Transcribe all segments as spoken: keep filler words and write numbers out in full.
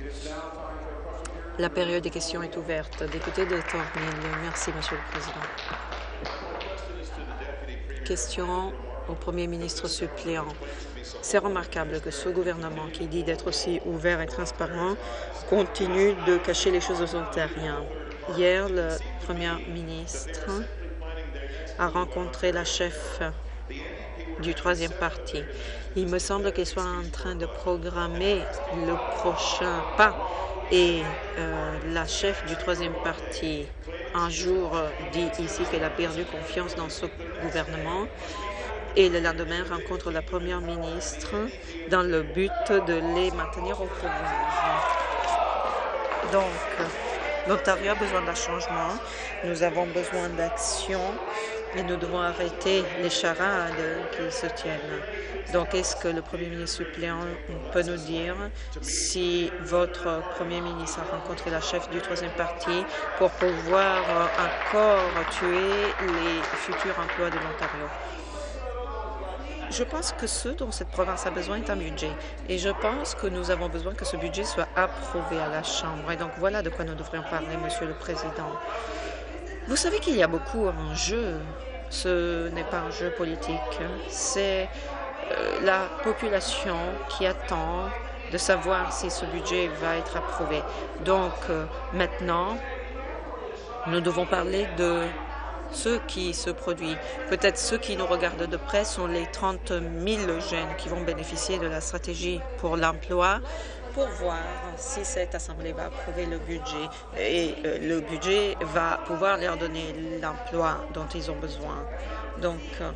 La période des questions est ouverte. Député de Thornhill. Merci, Monsieur le Président. Question au Premier ministre suppléant. C'est remarquable que ce gouvernement, qui dit d'être aussi ouvert et transparent, continue de cacher les choses aux Ontariens. Hier, le Premier ministre a rencontré la chef du troisième parti. Il me semble qu'il soit en train de programmer le prochain pas et euh, la chef du troisième parti un jour euh, dit ici qu'elle a perdu confiance dans ce gouvernement et le lendemain rencontre la première ministre dans le but de les maintenir au pouvoir. Donc, l'Ontario a besoin d'un changement, nous avons besoin d'action et nous devons arrêter les charades qui se tiennent. Donc, est-ce que le Premier ministre suppléant peut nous dire si votre Premier ministre a rencontré la chef du troisième parti pour pouvoir encore tuer les futurs emplois de l'Ontario? Je pense que ce dont cette province a besoin est un budget. Et je pense que nous avons besoin que ce budget soit approuvé à la Chambre. Et donc, voilà de quoi nous devrions parler, Monsieur le Président. Vous savez qu'il y a beaucoup en jeu. Ce n'est pas un jeu politique. C'est euh, la population qui attend de savoir si ce budget va être approuvé. Donc, euh, maintenant, nous devons parler de ce qui se produit. Peut-être ceux qui nous regardent de près sont les trente mille jeunes qui vont bénéficier de la stratégie pour l'emploi pour voir si cette Assemblée va approuver le budget et euh, le budget va pouvoir leur donner l'emploi dont ils ont besoin. Donc, euh,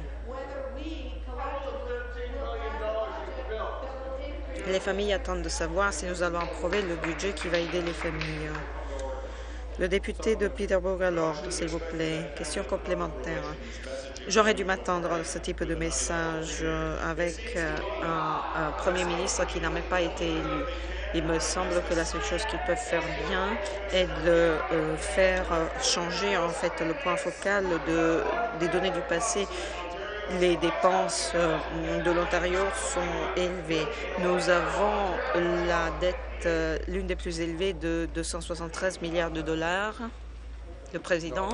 les familles attendent de savoir si nous allons approuver le budget qui va aider les familles. Le député de Peterborough à l'ordre, s'il vous plaît. Question complémentaire. J'aurais dû m'attendre à ce type de message avec un, un premier ministre qui n'a même pas été élu. Il me semble que la seule chose qu'ils peuvent faire bien est de euh, faire changer en fait le point focal de, des données du passé. Les dépenses de l'Ontario sont élevées. Nous avons la dette, euh, l'une des plus élevées de deux cent soixante-treize milliards de dollars. Le président.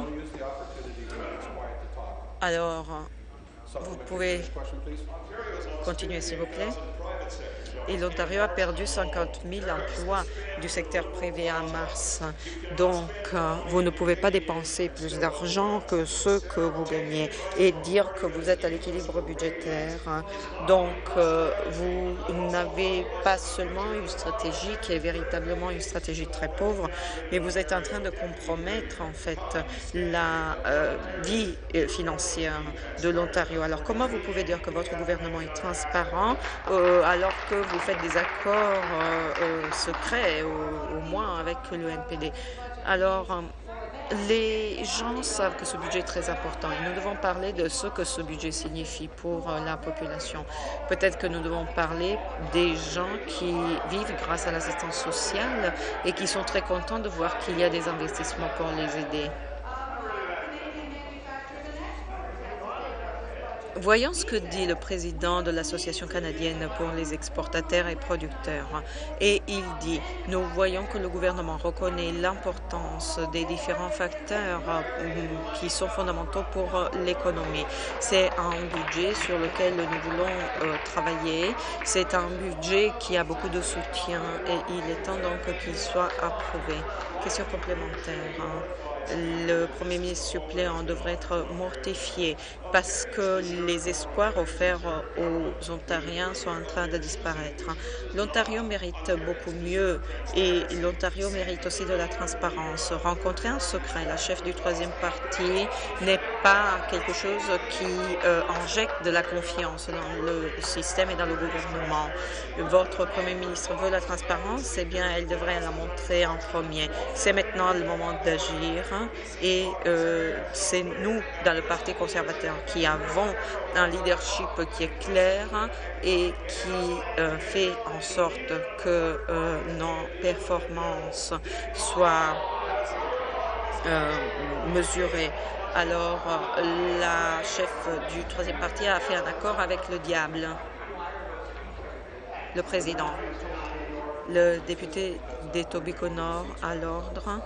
Alors, vous pouvez continuer, s'il vous plaît. Et l'Ontario a perdu cinquante mille emplois du secteur privé en mars. Donc, euh, vous ne pouvez pas dépenser plus d'argent que ce que vous gagnez et dire que vous êtes à l'équilibre budgétaire. Donc, euh, vous n'avez pas seulement une stratégie qui est véritablement une stratégie très pauvre, mais vous êtes en train de compromettre, en fait, la euh, vie financière de l'Ontario. Alors, comment vous pouvez dire que votre gouvernement est transparent euh, alors que vous faites des accords euh, euh, secrets, au, au moins avec le N P D. Alors, euh, les gens savent que ce budget est très important et nous devons parler de ce que ce budget signifie pour euh, la population. Peut-être que nous devons parler des gens qui vivent grâce à l'assistance sociale et qui sont très contents de voir qu'il y a des investissements pour les aider. Voyons ce que dit le président de l'Association canadienne pour les exportateurs et producteurs. Et il dit, nous voyons que le gouvernement reconnaît l'importance des différents facteurs qui sont fondamentaux pour l'économie. C'est un budget sur lequel nous voulons euh, travailler. C'est un budget qui a beaucoup de soutien et il est temps donc qu'il soit approuvé. Question complémentaire. Le Premier ministre suppléant devrait être mortifié parce que les espoirs offerts aux Ontariens sont en train de disparaître. L'Ontario mérite beaucoup mieux et l'Ontario mérite aussi de la transparence. Rencontrer en secret la chef du troisième parti n'est pas quelque chose qui euh, injecte de la confiance dans le système et dans le gouvernement. Votre Premier ministre veut la transparence, eh bien, elle devrait la montrer en premier. C'est maintenant le moment d'agir. Et euh, c'est nous, dans le Parti conservateur, qui avons un leadership qui est clair et qui euh, fait en sorte que euh, nos performances soient euh, mesurées. Alors, la chef du troisième parti a fait un accord avec le diable, le président. Le député d'Etobicoke-Nord à l'ordre.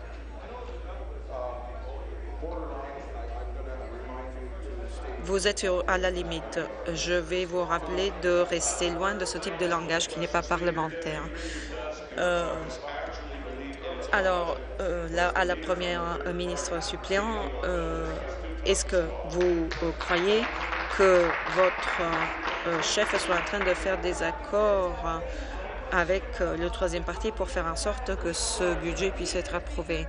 Vous êtes à la limite. Je vais vous rappeler de rester loin de ce type de langage qui n'est pas parlementaire. Euh, alors, euh, là, à la première ministre suppléant, euh, est-ce que vous euh, croyez que votre euh, chef soit en train de faire des accords euh, avec euh, le troisième parti pour faire en sorte que ce budget puisse être approuvé?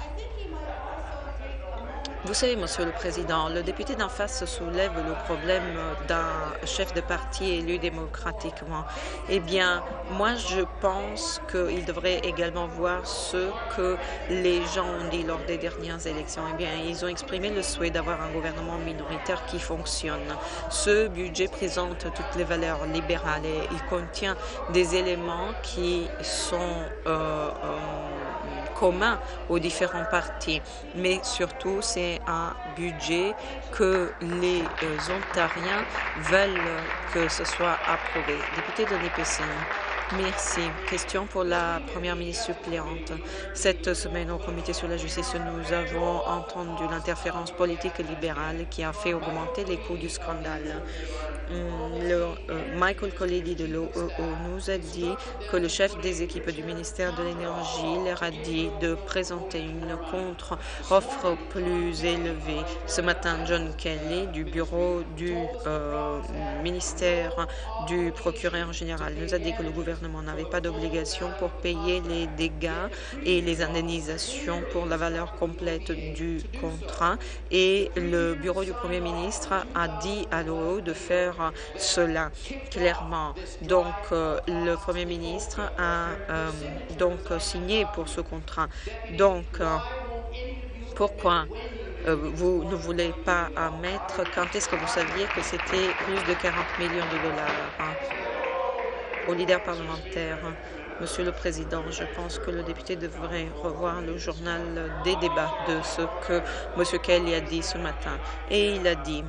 Vous savez, Monsieur le Président, le député d'en face soulève le problème d'un chef de parti élu démocratiquement. Eh bien, moi, je pense qu'il devrait également voir ce que les gens ont dit lors des dernières élections. Eh bien, ils ont exprimé le souhait d'avoir un gouvernement minoritaire qui fonctionne. Ce budget présente toutes les valeurs libérales et il contient des éléments qui sont euh, euh, communs aux différents partis. Mais surtout, c'est un budget que les euh, Ontariens veulent que ce soit approuvé. Député de Nipissing. Merci. Question pour la première ministre suppléante. Cette semaine, au Comité sur la justice, nous avons entendu l'interférence politique libérale qui a fait augmenter les coûts du scandale. Le, euh, Michael Colletti de l'O E O nous a dit que le chef des équipes du ministère de l'Énergie leur a dit de présenter une contre-offre plus élevée. Ce matin, John Kelly du bureau du euh, ministère du procureur général nous a dit que le gouvernement n'avait pas d'obligation pour payer les dégâts et les indemnisations pour la valeur complète du contrat et le bureau du premier ministre a dit à l'O E O de faire cela clairement. Donc, euh, le Premier ministre a euh, donc signé pour ce contrat. Donc, euh, pourquoi euh, vous ne voulez pas admettre quand est-ce que vous saviez que c'était plus de quarante millions de dollars hein, au leader parlementaire? Monsieur le Président, je pense que le député devrait revoir le journal des débats de ce que M. Kelly a dit ce matin. Et il a dit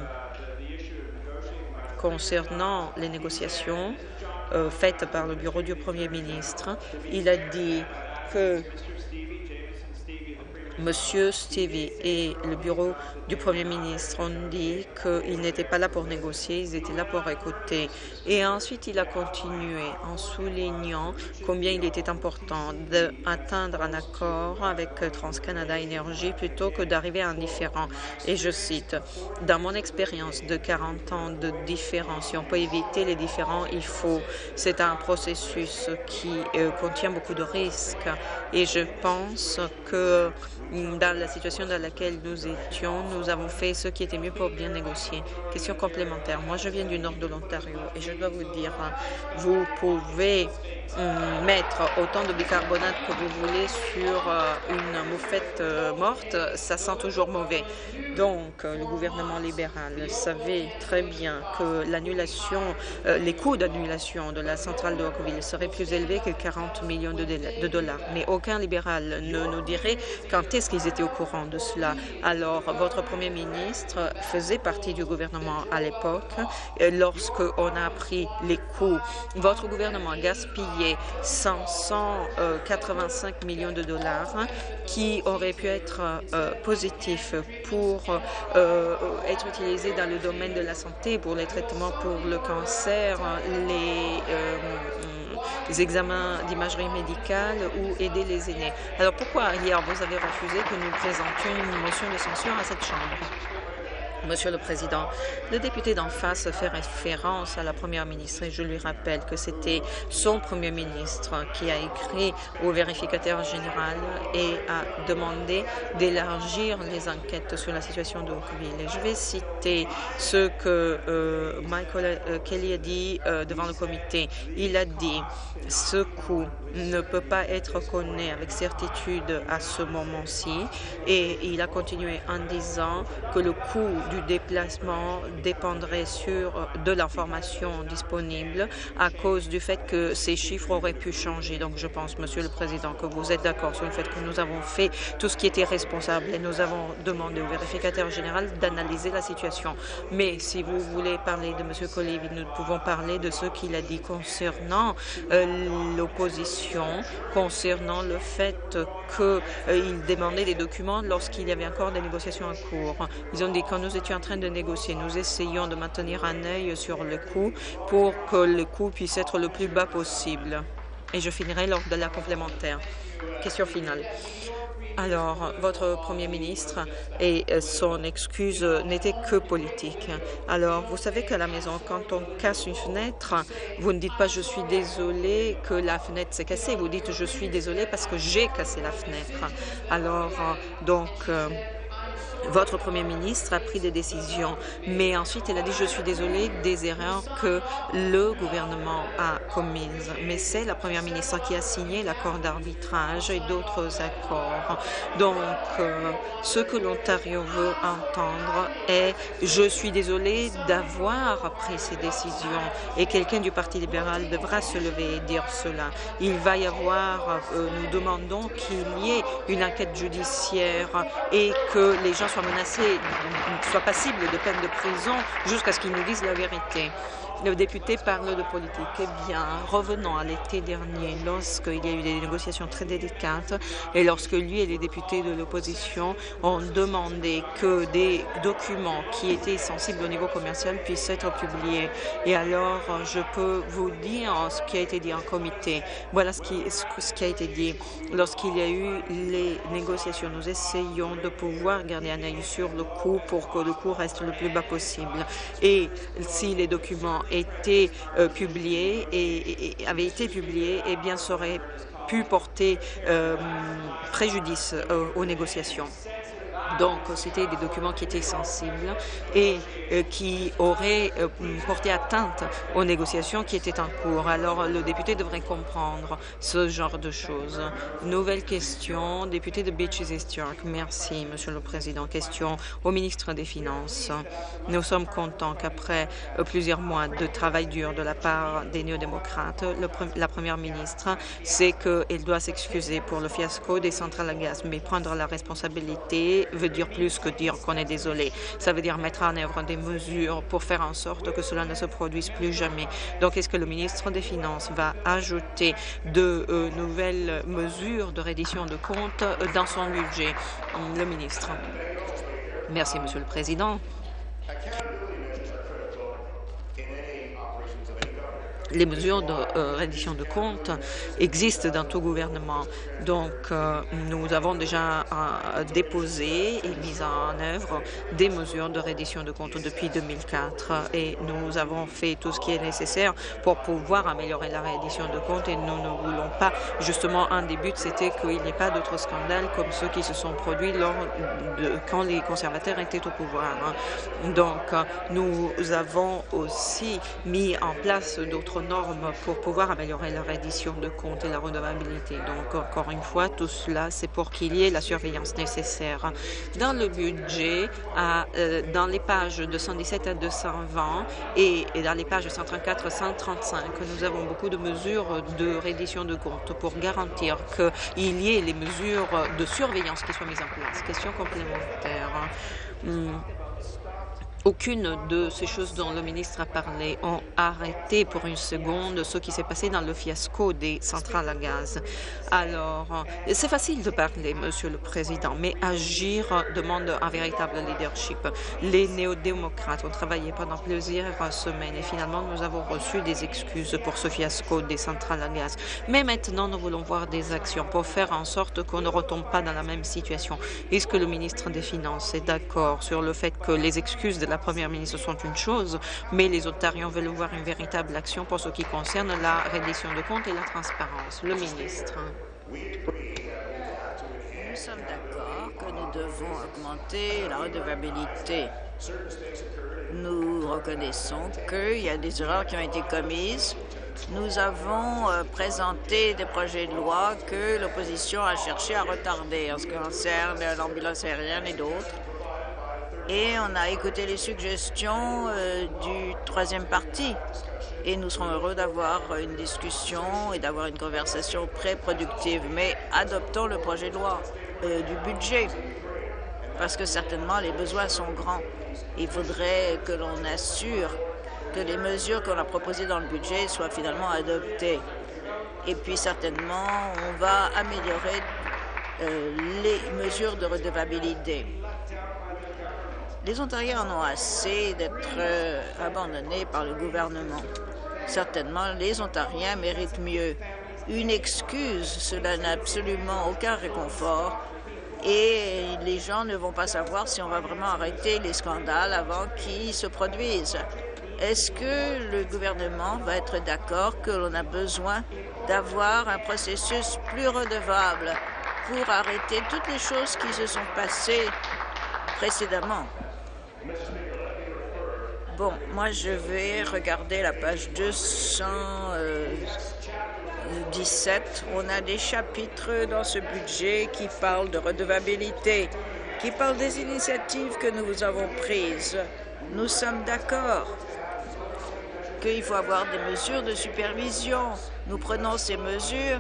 concernant les négociations euh, faites par le bureau du Premier ministre, il a dit que Monsieur Stevie et le bureau du Premier ministre ont dit qu'ils n'étaient pas là pour négocier, ils étaient là pour écouter. Et ensuite, il a continué en soulignant combien il était important d'atteindre un accord avec TransCanada Énergie plutôt que d'arriver à un différend. Et je cite, « Dans mon expérience de quarante ans de différends, si on peut éviter les différends, il faut. C'est un processus qui euh, contient beaucoup de risques. Et je pense que dans la situation dans laquelle nous étions, nous avons fait ce qui était mieux pour bien négocier. » Question complémentaire. Moi, je viens du nord de l'Ontario et je dois vous dire, vous pouvez hum, mettre autant de bicarbonate que vous voulez sur euh, une moufette euh, morte, ça sent toujours mauvais. Donc, euh, le gouvernement libéral savait très bien que l'annulation, euh, les coûts d'annulation de la centrale de Oakville seraient plus élevés que quarante millions de, de dollars. Mais aucun libéral ne nous dirait quand est-ce qu'ils étaient au courant de cela. Alors, votre Premier ministre faisait partie du gouvernement à l'époque. Lorsqu'on a appris les coûts, votre gouvernement a gaspillé cinq cent quatre-vingt-cinq millions de dollars qui auraient pu être euh, positifs pour euh, être utilisés dans le domaine de la santé, pour les traitements pour le cancer, les... Euh, les examens d'imagerie médicale ou aider les aînés. Alors pourquoi hier vous avez refusé que nous présentions une motion de censure à cette Chambre? Monsieur le Président, le député d'en face fait référence à la Première ministre et je lui rappelle que c'était son Premier ministre qui a écrit au vérificateur général et a demandé d'élargir les enquêtes sur la situation de Oakville. Et je vais citer ce que euh, Michael euh, Kelly a dit euh, devant le comité. Il a dit « Ce coût ne peut pas être connu avec certitude à ce moment-ci » et il a continué en disant que le coût du du déplacement dépendrait sur de l'information disponible à cause du fait que ces chiffres auraient pu changer. Donc, je pense, Monsieur le Président, que vous êtes d'accord sur le fait que nous avons fait tout ce qui était responsable et nous avons demandé au vérificateur général d'analyser la situation. Mais si vous voulez parler de M. Kolevi, nous pouvons parler de ce qu'il a dit concernant euh, l'opposition, concernant le fait qu'il euh, demandait des documents lorsqu'il y avait encore des négociations en cours. Ils ont dit quand nous étions en train de négocier, nous essayons de maintenir un œil sur le coût pour que le coût puisse être le plus bas possible. Et je finirai lors de la complémentaire. Question finale. Alors, votre Premier ministre et son excuse n'étaient que politiques. Alors, vous savez qu'à la maison, quand on casse une fenêtre, vous ne dites pas « je suis désolé que la fenêtre s'est cassée », vous dites « je suis désolé parce que j'ai cassé la fenêtre ». Alors, donc... Euh, Votre Premier ministre a pris des décisions, mais ensuite il a dit « je suis désolé des erreurs que le gouvernement a commises ». Mais c'est la Première ministre qui a signé l'accord d'arbitrage et d'autres accords. Donc, euh, ce que l'Ontario veut entendre est « je suis désolé d'avoir pris ces décisions ». Et quelqu'un du Parti libéral devra se lever et dire cela. Il va y avoir, euh, nous demandons qu'il y ait une enquête judiciaire et que les gens soient menacés, soient passibles de peine de prison jusqu'à ce qu'ils nous disent la vérité. Le député parle de politique. Eh bien, revenons à l'été dernier, lorsqu'il y a eu des négociations très délicates et lorsque lui et les députés de l'opposition ont demandé que des documents qui étaient sensibles au niveau commercial puissent être publiés. Et alors, je peux vous dire ce qui a été dit en comité. Voilà ce qui, ce qui a été dit. Lorsqu'il y a eu les négociations, nous essayons de pouvoir garder un œil sur le coût pour que le coût reste le plus bas possible. Et si les documents étaient euh, publiés et, et, et avaient été publiés, eh bien, ça aurait pu porter euh, préjudice euh, aux négociations. Donc, c'était des documents qui étaient sensibles et euh, qui auraient euh, porté atteinte aux négociations qui étaient en cours. Alors, le député devrait comprendre ce genre de choses. Nouvelle question, député de Beaches East York. Merci, Monsieur le Président. Question au ministre des Finances. Nous sommes contents qu'après euh, plusieurs mois de travail dur de la part des néo-démocrates, le pre la Première ministre sait qu'elle doit s'excuser pour le fiasco des centrales à gaz, mais prendre la responsabilité veut dire plus que dire qu'on est désolé. Ça veut dire mettre en œuvre des mesures pour faire en sorte que cela ne se produise plus jamais. Donc, est-ce que le ministre des Finances va ajouter de euh, nouvelles mesures de reddition de comptes dans son budget? Le ministre. Merci, Monsieur le Président. Les mesures de euh, reddition de comptes existent dans tout gouvernement. Donc, euh, nous avons déjà euh, déposé et mis en œuvre des mesures de reddition de comptes depuis deux mille quatre et nous avons fait tout ce qui est nécessaire pour pouvoir améliorer la reddition de comptes et nous ne voulons pas, justement, un des buts, c'était qu'il n'y ait pas d'autres scandales comme ceux qui se sont produits lors de, quand les conservateurs étaient au pouvoir. Donc, euh, nous avons aussi mis en place d'autres normes pour pouvoir améliorer la reddition de comptes et la redevabilité. Donc, encore une fois, tout cela, c'est pour qu'il y ait la surveillance nécessaire. Dans le budget, à, euh, dans les pages deux cent dix-sept à deux cent vingt et, et dans les pages cent trente-quatre à cent trente-cinq, nous avons beaucoup de mesures de reddition de comptes pour garantir qu'il y ait les mesures de surveillance qui soient mises en place. Question complémentaire. Hum. Aucune de ces choses dont le ministre a parlé ont arrêté pour une seconde ce qui s'est passé dans le fiasco des centrales à gaz. Alors, c'est facile de parler, Monsieur le Président, mais agir demande un véritable leadership. Les néo-démocrates ont travaillé pendant plusieurs semaines et finalement, nous avons reçu des excuses pour ce fiasco des centrales à gaz. Mais maintenant, nous voulons voir des actions pour faire en sorte qu'on ne retombe pas dans la même situation. Est-ce que le ministre des Finances est d'accord sur le fait que les excuses de la Première ministre sont une chose, mais les Ontariens veulent voir une véritable action pour ce qui concerne la reddition de comptes et la transparence. Le ministre. Nous sommes d'accord que nous devons augmenter la redevabilité. Nous reconnaissons qu'il y a des erreurs qui ont été commises. Nous avons euh, présenté des projets de loi que l'opposition a cherché à retarder en ce qui concerne l'ambulance aérienne et d'autres. et on a écouté les suggestions euh, du troisième parti. Et nous serons heureux d'avoir une discussion et d'avoir une conversation très productive. Mais adoptons le projet de loi euh, du budget, parce que certainement les besoins sont grands. Il faudrait que l'on assure que les mesures qu'on a proposées dans le budget soient finalement adoptées. Et puis certainement, on va améliorer euh, les mesures de redevabilité. Les Ontariens en ont assez d'être euh, abandonnés par le gouvernement. Certainement, les Ontariens méritent mieux. Une excuse, cela n'a absolument aucun réconfort et les gens ne vont pas savoir si on va vraiment arrêter les scandales avant qu'ils se produisent. Est-ce que le gouvernement va être d'accord que l'on a besoin d'avoir un processus plus redevable pour arrêter toutes les choses qui se sont passées précédemment? Bon, moi, je vais regarder la page deux cent dix-sept. On a des chapitres dans ce budget qui parlent de redevabilité, qui parlent des initiatives que nous avons prises. Nous sommes d'accord qu'il faut avoir des mesures de supervision. Nous prenons ces mesures.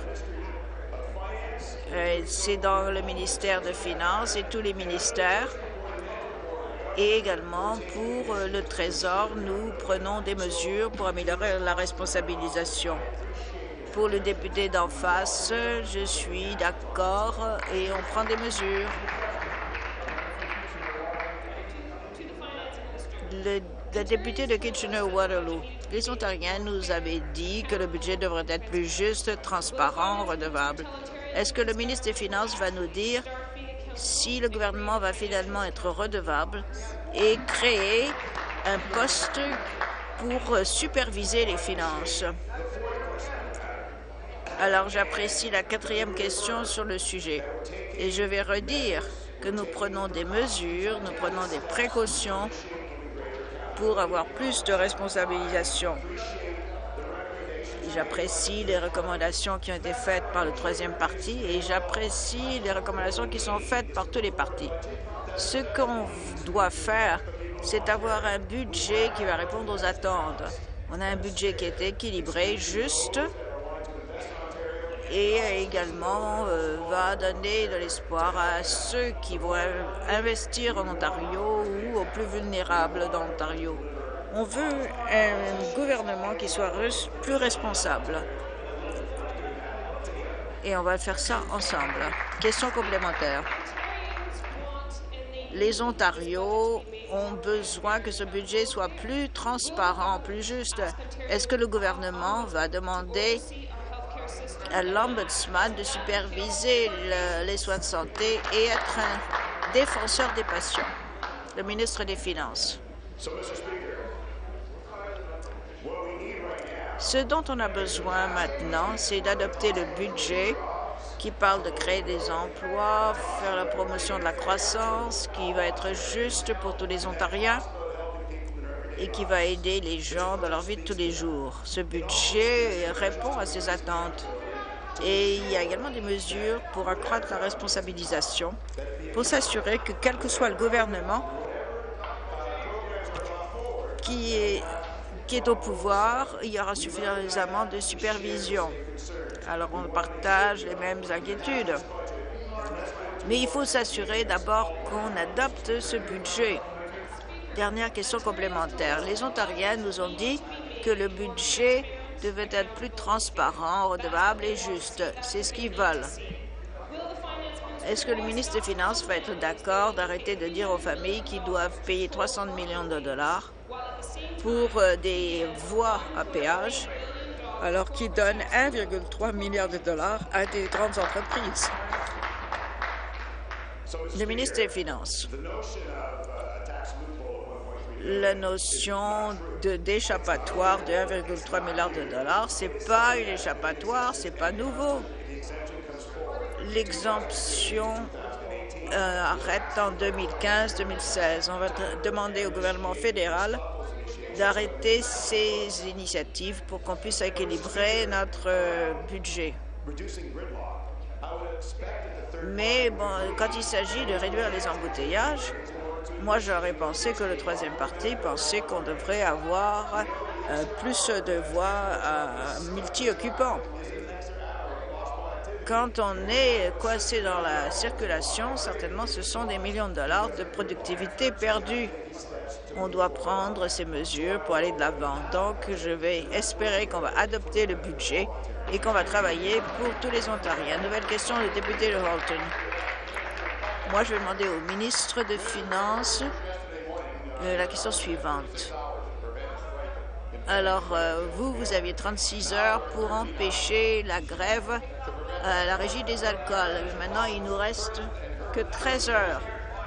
C'est dans le ministère des Finances et tous les ministères. Et également, pour le Trésor, nous prenons des mesures pour améliorer la responsabilisation. Pour le député d'en face, je suis d'accord et on prend des mesures. Le, le député de Kitchener-Waterloo, les Ontariens nous avaient dit que le budget devrait être plus juste, transparent, redevable. Est-ce que le ministre des Finances va nous dire si le gouvernement va finalement être redevable et créer un poste pour superviser les finances? Alors, j'apprécie la quatrième question sur le sujet. Et je vais redire que nous prenons des mesures, nous prenons des précautions pour avoir plus de responsabilisation. J'apprécie les recommandations qui ont été faites par le troisième parti et j'apprécie les recommandations qui sont faites par tous les partis. Ce qu'on doit faire, c'est avoir un budget qui va répondre aux attentes. On a un budget qui est équilibré, juste, et également euh, va donner de l'espoir à ceux qui vont investir en Ontario ou aux plus vulnérables dans l'Ontario. On veut un gouvernement qui soit res plus responsable. Et on va faire ça ensemble. Question complémentaire. Les Ontarios ont besoin que ce budget soit plus transparent, plus juste. Est-ce que le gouvernement va demander à l'Ombudsman de superviser le, les soins de santé et être un défenseur des patients? Le ministre des Finances. Ce dont on a besoin maintenant, c'est d'adopter le budget qui parle de créer des emplois, faire la promotion de la croissance, qui va être juste pour tous les Ontariens et qui va aider les gens dans leur vie de tous les jours. Ce budget répond à ces attentes. Et il y a également des mesures pour accroître la responsabilisation, pour s'assurer que quel que soit le gouvernement qui est qui est au pouvoir, il y aura suffisamment de supervision. Alors, on partage les mêmes inquiétudes. Mais il faut s'assurer d'abord qu'on adopte ce budget. Dernière question complémentaire. Les Ontariens nous ont dit que le budget devait être plus transparent, redevable et juste. C'est ce qu'ils veulent. Est-ce que le ministre des Finances va être d'accord d'arrêter de dire aux familles qu'ils doivent payer trois cents millions de dollars pour des voies à péage, alors qu'ils donnent un virgule trois milliard de dollars à des grandes entreprises? Le ministre des Finances. La notion de d'échappatoire de un virgule trois milliard de dollars, c'est pas une échappatoire, c'est pas nouveau. L'exemption euh, arrête en deux mille quinze deux mille seize. On va demander au gouvernement fédéral d'arrêter ces initiatives pour qu'on puisse équilibrer notre euh, budget. Mais bon, quand il s'agit de réduire les embouteillages, moi j'aurais pensé que le troisième parti pensait qu'on devrait avoir euh, plus de voies euh, multi-occupants. Quand on est coincé dans la circulation, certainement ce sont des millions de dollars de productivité perdus. On doit prendre ces mesures pour aller de l'avant. Donc, je vais espérer qu'on va adopter le budget et qu'on va travailler pour tous les Ontariens. Nouvelle question, le député de Halton. Moi, je vais demander au ministre des Finances euh, la question suivante. Alors, euh, vous, vous aviez trente-six heures pour empêcher la grève à la Régie des alcools. Maintenant, il nous reste que treize heures.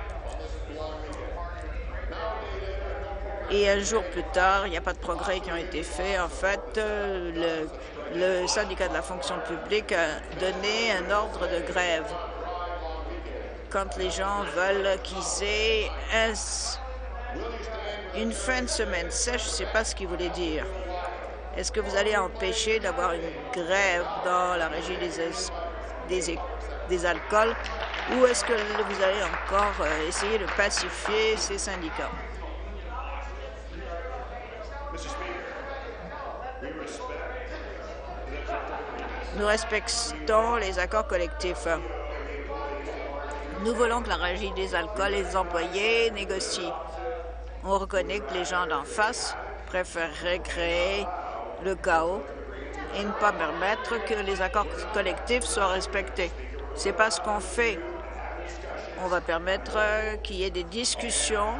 Et un jour plus tard, il n'y a pas de progrès qui ont été faits. En fait, euh, le, le syndicat de la fonction publique a donné un ordre de grève. Quand les gens veulent qu'ils aient un, une fin de semaine sèche, je ne sais pas ce qu'il voulait dire. Est-ce que vous allez empêcher d'avoir une grève dans la régie des, des, des alcools ou est-ce que vous allez encore euh, essayer de pacifier ces syndicats? Nous respectons les accords collectifs. Nous voulons que la régie des alcools et les employés négocient. On reconnaît que les gens d'en face préféreraient créer le chaos et ne pas permettre que les accords collectifs soient respectés. C'est pas ce qu'on fait. On va permettre qu'il y ait des discussions.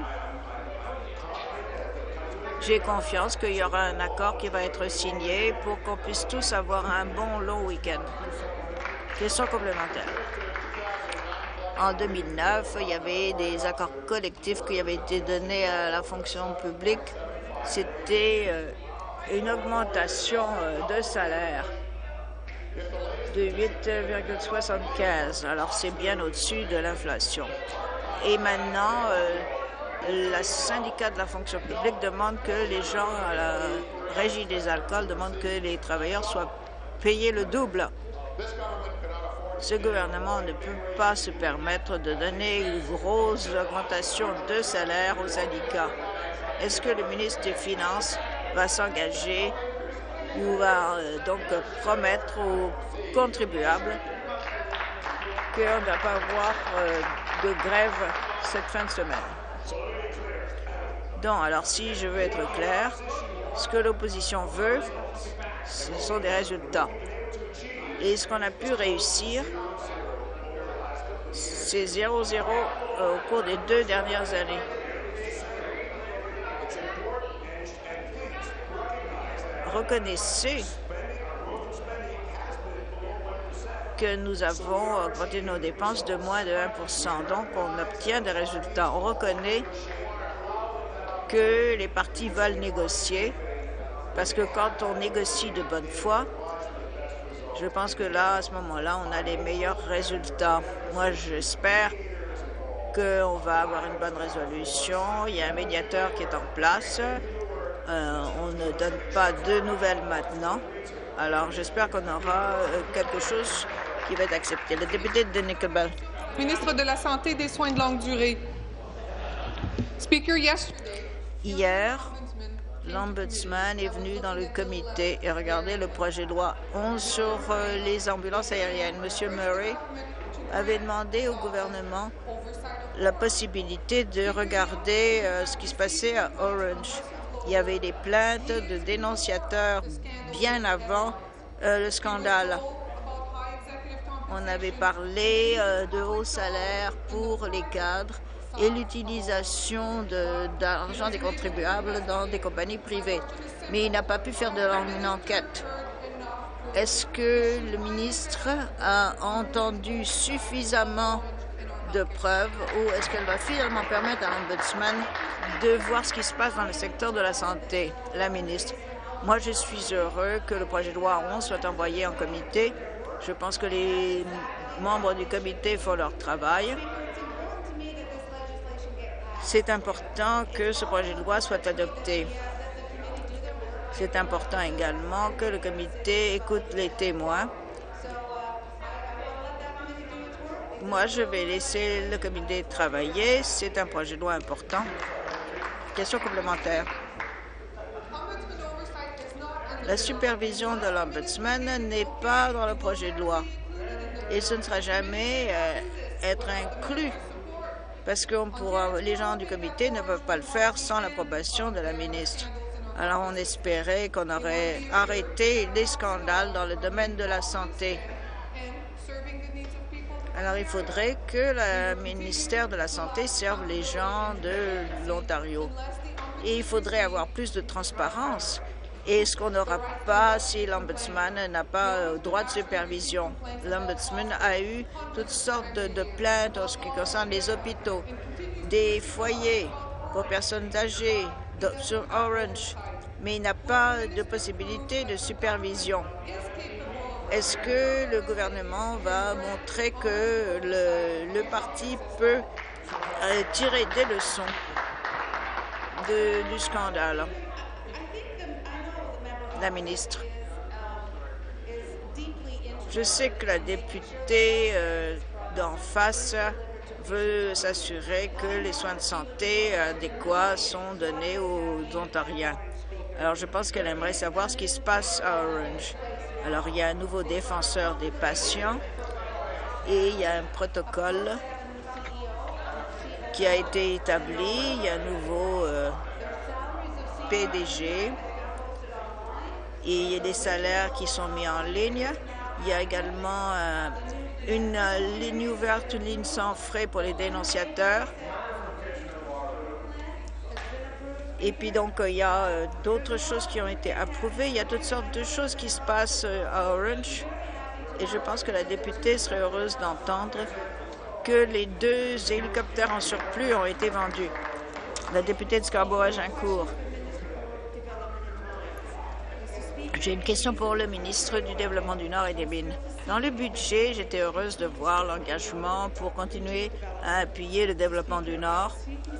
J'ai confiance qu'il y aura un accord qui va être signé pour qu'on puisse tous avoir un bon long week-end. Question complémentaire. En deux mille neuf, il y avait des accords collectifs qui avaient été donnés à la fonction publique. C'était euh, une augmentation euh, de salaire de huit virgule soixante-quinze. Alors, c'est bien au-dessus de l'inflation. Et maintenant, euh, le syndicat de la fonction publique demande que les gens à la régie des alcools demandent que les travailleurs soient payés le double. Ce gouvernement ne peut pas se permettre de donner une grosse augmentation de salaire aux syndicats. Est-ce que le ministre des Finances va s'engager ou va euh, donc promettre aux contribuables qu'on ne va pas avoir euh, de grève cette fin de semaine? Donc, alors si je veux être clair, ce que l'opposition veut, ce sont des résultats. Et ce qu'on a pu réussir, c'est zéro zéro au cours des deux dernières années. Reconnaissez que nous avons augmenté nos dépenses de moins de un pour cent. Donc, on obtient des résultats. On reconnaît que les partis veulent négocier, parce que quand on négocie de bonne foi, je pense que là, à ce moment-là, on a les meilleurs résultats. Moi, j'espère qu'on va avoir une bonne résolution. Il y a un médiateur qui est en place. Euh, on ne donne pas de nouvelles maintenant. Alors, j'espère qu'on aura euh, quelque chose qui va être accepté. Le député de Nickel Bell. Ministre de la Santé et des Soins de longue durée. Speaker, yes. Hier, l'Ombudsman est venu dans le comité et regardé le projet de loi onze sur euh, les ambulances aériennes. M. Murray avait demandé au gouvernement la possibilité de regarder euh, ce qui se passait à Orange. Il y avait des plaintes de dénonciateurs bien avant euh, le scandale. On avait parlé euh, de hauts salaires pour les cadres et l'utilisation d'argent de, des contribuables dans des compagnies privées. Mais il n'a pas pu faire de, une enquête. Est-ce que le ministre a entendu suffisamment de preuves ou est-ce qu'elle va finalement permettre à l'Ombudsman de voir ce qui se passe dans le secteur de la santé? La ministre. Moi, je suis heureux que le projet de loi onze soit envoyé en comité. Je pense que les membres du comité font leur travail. C'est important que ce projet de loi soit adopté. C'est important également que le comité écoute les témoins Moi, je vais laisser le comité travailler. C'est un projet de loi important. Question complémentaire. La supervision de l'Ombudsman n'est pas dans le projet de loi et ce ne sera jamais euh, être inclus parce que on pourra, les gens du comité ne peuvent pas le faire sans l'approbation de la ministre. Alors, on espérait qu'on aurait arrêté les scandales dans le domaine de la santé. Alors, il faudrait que le ministère de la Santé serve les gens de l'Ontario. Et il faudrait avoir plus de transparence. Et ce qu'on n'aura pas si l'Ombudsman n'a pas euh, droit de supervision. L'Ombudsman a eu toutes sortes de, de plaintes en ce qui concerne les hôpitaux, des foyers pour personnes âgées de, sur Orange, mais il n'a pas de possibilité de supervision. Est-ce que le gouvernement va montrer que le, le parti peut euh, tirer des leçons de, du scandale? La ministre. Je sais que la députée euh, d'en face veut s'assurer que les soins de santé adéquats sont donnés aux Ontariens. Alors, je pense qu'elle aimerait savoir ce qui se passe à Orange. Alors, il y a un nouveau défenseur des patients et il y a un protocole qui a été établi. Il y a un nouveau euh, P D G. Et il y a des salaires qui sont mis en ligne. Il y a également euh, une euh, ligne ouverte, une ligne sans frais pour les dénonciateurs. Et puis donc, il y a euh, d'autres choses qui ont été approuvées. Il y a toutes sortes de choses qui se passent euh, à Orange. Et je pense que la députée serait heureuse d'entendre que les deux hélicoptères en surplus ont été vendus. La députée de Scarborough-Agincourt. J'ai une question pour le ministre du Développement du Nord et des Mines. Dans le budget, j'étais heureuse de voir l'engagement pour continuer à appuyer le développement du Nord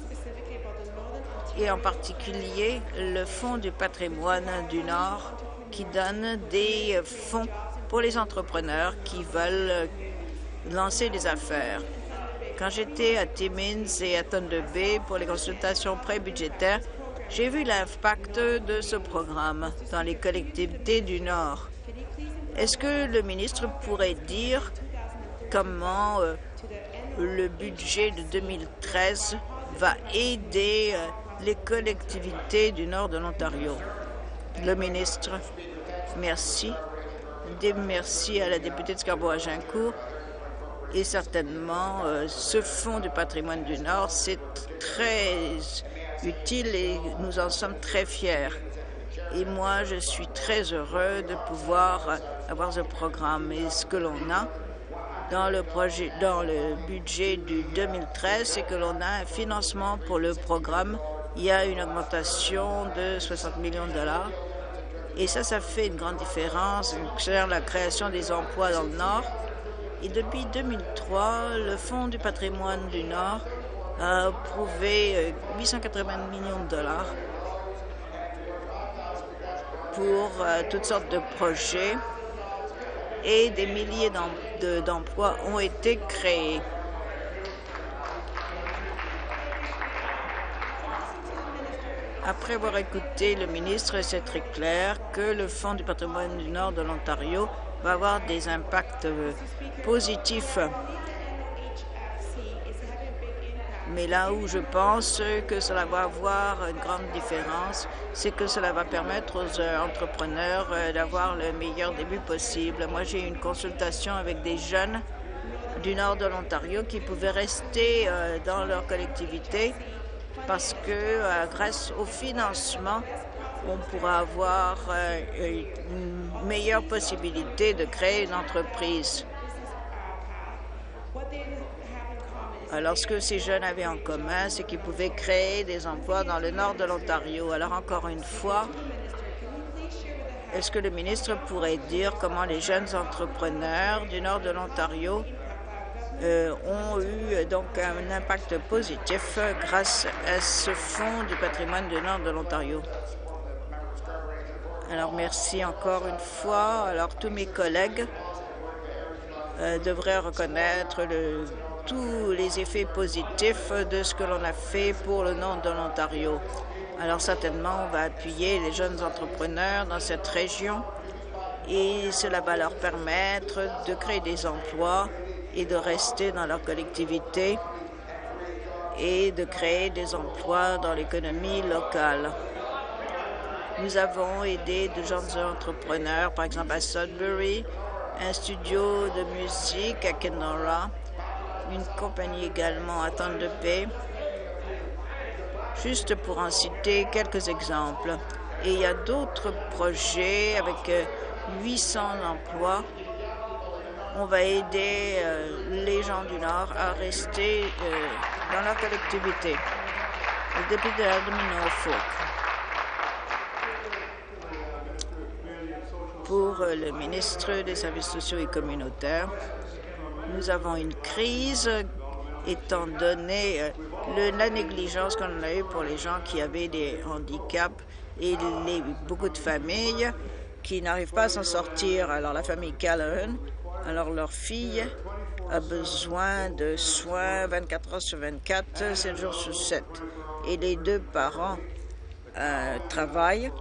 et en particulier le Fonds du patrimoine du Nord qui donne des fonds pour les entrepreneurs qui veulent lancer des affaires. Quand j'étais à Timmins et à Thunder Bay pour les consultations pré-budgétaires, j'ai vu l'impact de ce programme dans les collectivités du Nord. Est-ce que le ministre pourrait dire comment euh, le budget de deux mille treize va aider euh, les collectivités du Nord de l'Ontario? Le ministre, merci. Des merci à la députée de Scarborough-Agincourt. Et certainement, euh, ce fonds du patrimoine du Nord, c'est très utile et nous en sommes très fiers. Et moi, je suis très heureux de pouvoir avoir ce programme. Et ce que l'on a dans le projet, dans le budget du deux mille treize, c'est que l'on a un financement pour le programme. Il y a une augmentation de soixante millions de dollars. Et ça, ça fait une grande différence sur la création des emplois dans le Nord. Et depuis deux mille trois, le Fonds du patrimoine du Nord a approuvé huit cent quatre-vingts millions de dollars pour euh, toutes sortes de projets et des milliers d'emplois ont été créés. Après avoir écouté le ministre, c'est très clair que le Fonds du patrimoine du Nord de l'Ontario va avoir des impacts positifs. Mais là où je pense que cela va avoir une grande différence, c'est que cela va permettre aux euh, entrepreneurs euh, d'avoir le meilleur début possible. Moi, j'ai eu une consultation avec des jeunes du nord de l'Ontario qui pouvaient rester euh, dans leur collectivité parce que euh, grâce au financement, on pourra avoir euh, une meilleure possibilité de créer une entreprise. Alors, ce que ces jeunes avaient en commun, c'est qu'ils pouvaient créer des emplois dans le nord de l'Ontario. Alors, encore une fois, est-ce que le ministre pourrait dire comment les jeunes entrepreneurs du nord de l'Ontario euh, ont eu donc un impact positif grâce à ce fonds du patrimoine du nord de l'Ontario? Alors, merci encore une fois. Alors, tous mes collègues euh, devrait reconnaître le, tous les effets positifs de ce que l'on a fait pour le nord de l'Ontario. Alors certainement, on va appuyer les jeunes entrepreneurs dans cette région et cela va leur permettre de créer des emplois et de rester dans leur collectivité et de créer des emplois dans l'économie locale. Nous avons aidé de jeunes entrepreneurs, par exemple à Sudbury, un studio de musique à Kenora, une compagnie également à Thunder Bay, juste pour en citer quelques exemples. Et il y a d'autres projets avec huit cents emplois. On va aider euh, les gens du Nord à rester euh, dans leur collectivité. Le député de Norfolk. Pour euh, le ministre des Services sociaux et communautaires, nous avons une crise étant donné euh, le, la négligence qu'on a eue pour les gens qui avaient des handicaps et les, beaucoup de familles qui n'arrivent pas à s'en sortir. Alors la famille Callahan, alors leur fille a besoin de soins vingt-quatre heures sur vingt-quatre, sept jours sur sept. Et les deux parents euh, travaillent.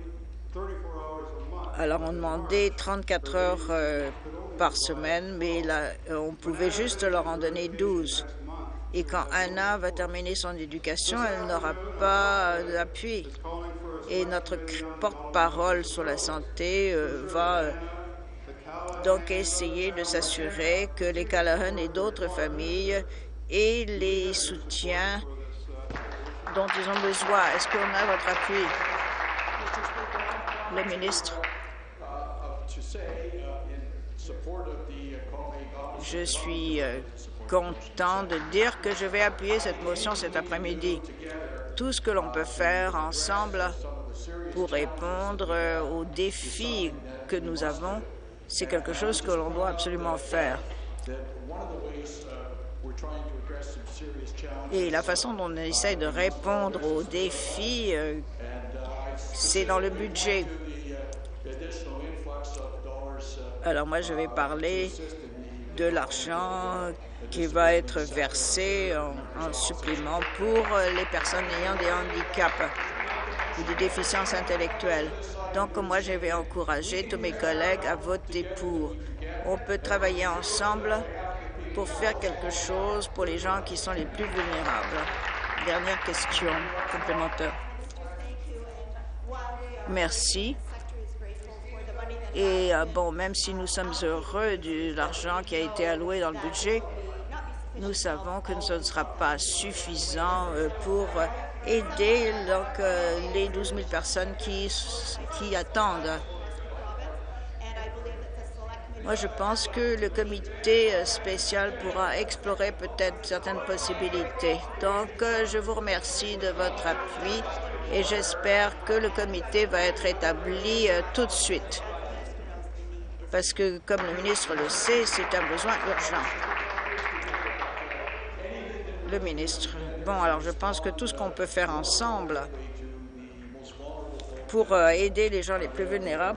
Alors on demandait trente-quatre heures euh, par semaine, mais là, on pouvait juste leur en donner douze. Et quand Anna va terminer son éducation, elle n'aura pas d'appui. Et notre porte-parole sur la santé euh, va euh, donc essayer de s'assurer que les Callahan et d'autres familles aient les soutiens dont ils ont besoin. Est-ce qu'on a votre appui? Le ministre. Je suis euh, content de dire que je vais appuyer cette motion cet après-midi. Tout ce que l'on peut faire ensemble pour répondre euh, aux défis que nous avons, c'est quelque chose que l'on doit absolument faire. Et la façon dont on essaie de répondre aux défis, euh, c'est dans le budget. Alors moi, je vais parler de l'argent qui va être versé en, en supplément pour les personnes ayant des handicaps ou des déficiences intellectuelles. Donc, moi, je vais encourager tous mes collègues à voter pour. On peut travailler ensemble pour faire quelque chose pour les gens qui sont les plus vulnérables. Dernière question complémentaire. Merci. Et euh, bon, même si nous sommes heureux de l'argent qui a été alloué dans le budget, nous savons que ce ne sera pas suffisant euh, pour aider donc, euh, les douze mille personnes qui, qui attendent. Moi, je pense que le comité spécial pourra explorer peut-être certaines possibilités. Donc, euh, je vous remercie de votre appui et j'espère que le comité va être établi euh, tout de suite. Parce que, comme le ministre le sait, c'est un besoin urgent. Le ministre. Bon, alors je pense que tout ce qu'on peut faire ensemble pour euh, aider les gens les plus vulnérables,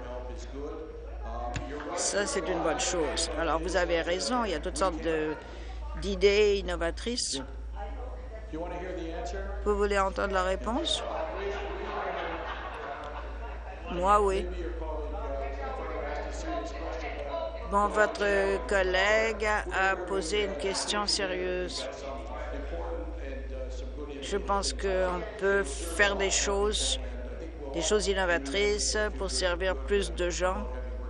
ça, c'est une bonne chose. Alors, vous avez raison, il y a toutes sortes d'idées innovatrices. Vous voulez entendre la réponse? Moi, oui. Bon, votre collègue a posé une question sérieuse. Je pense qu'on peut faire des choses, des choses innovatrices pour servir plus de gens.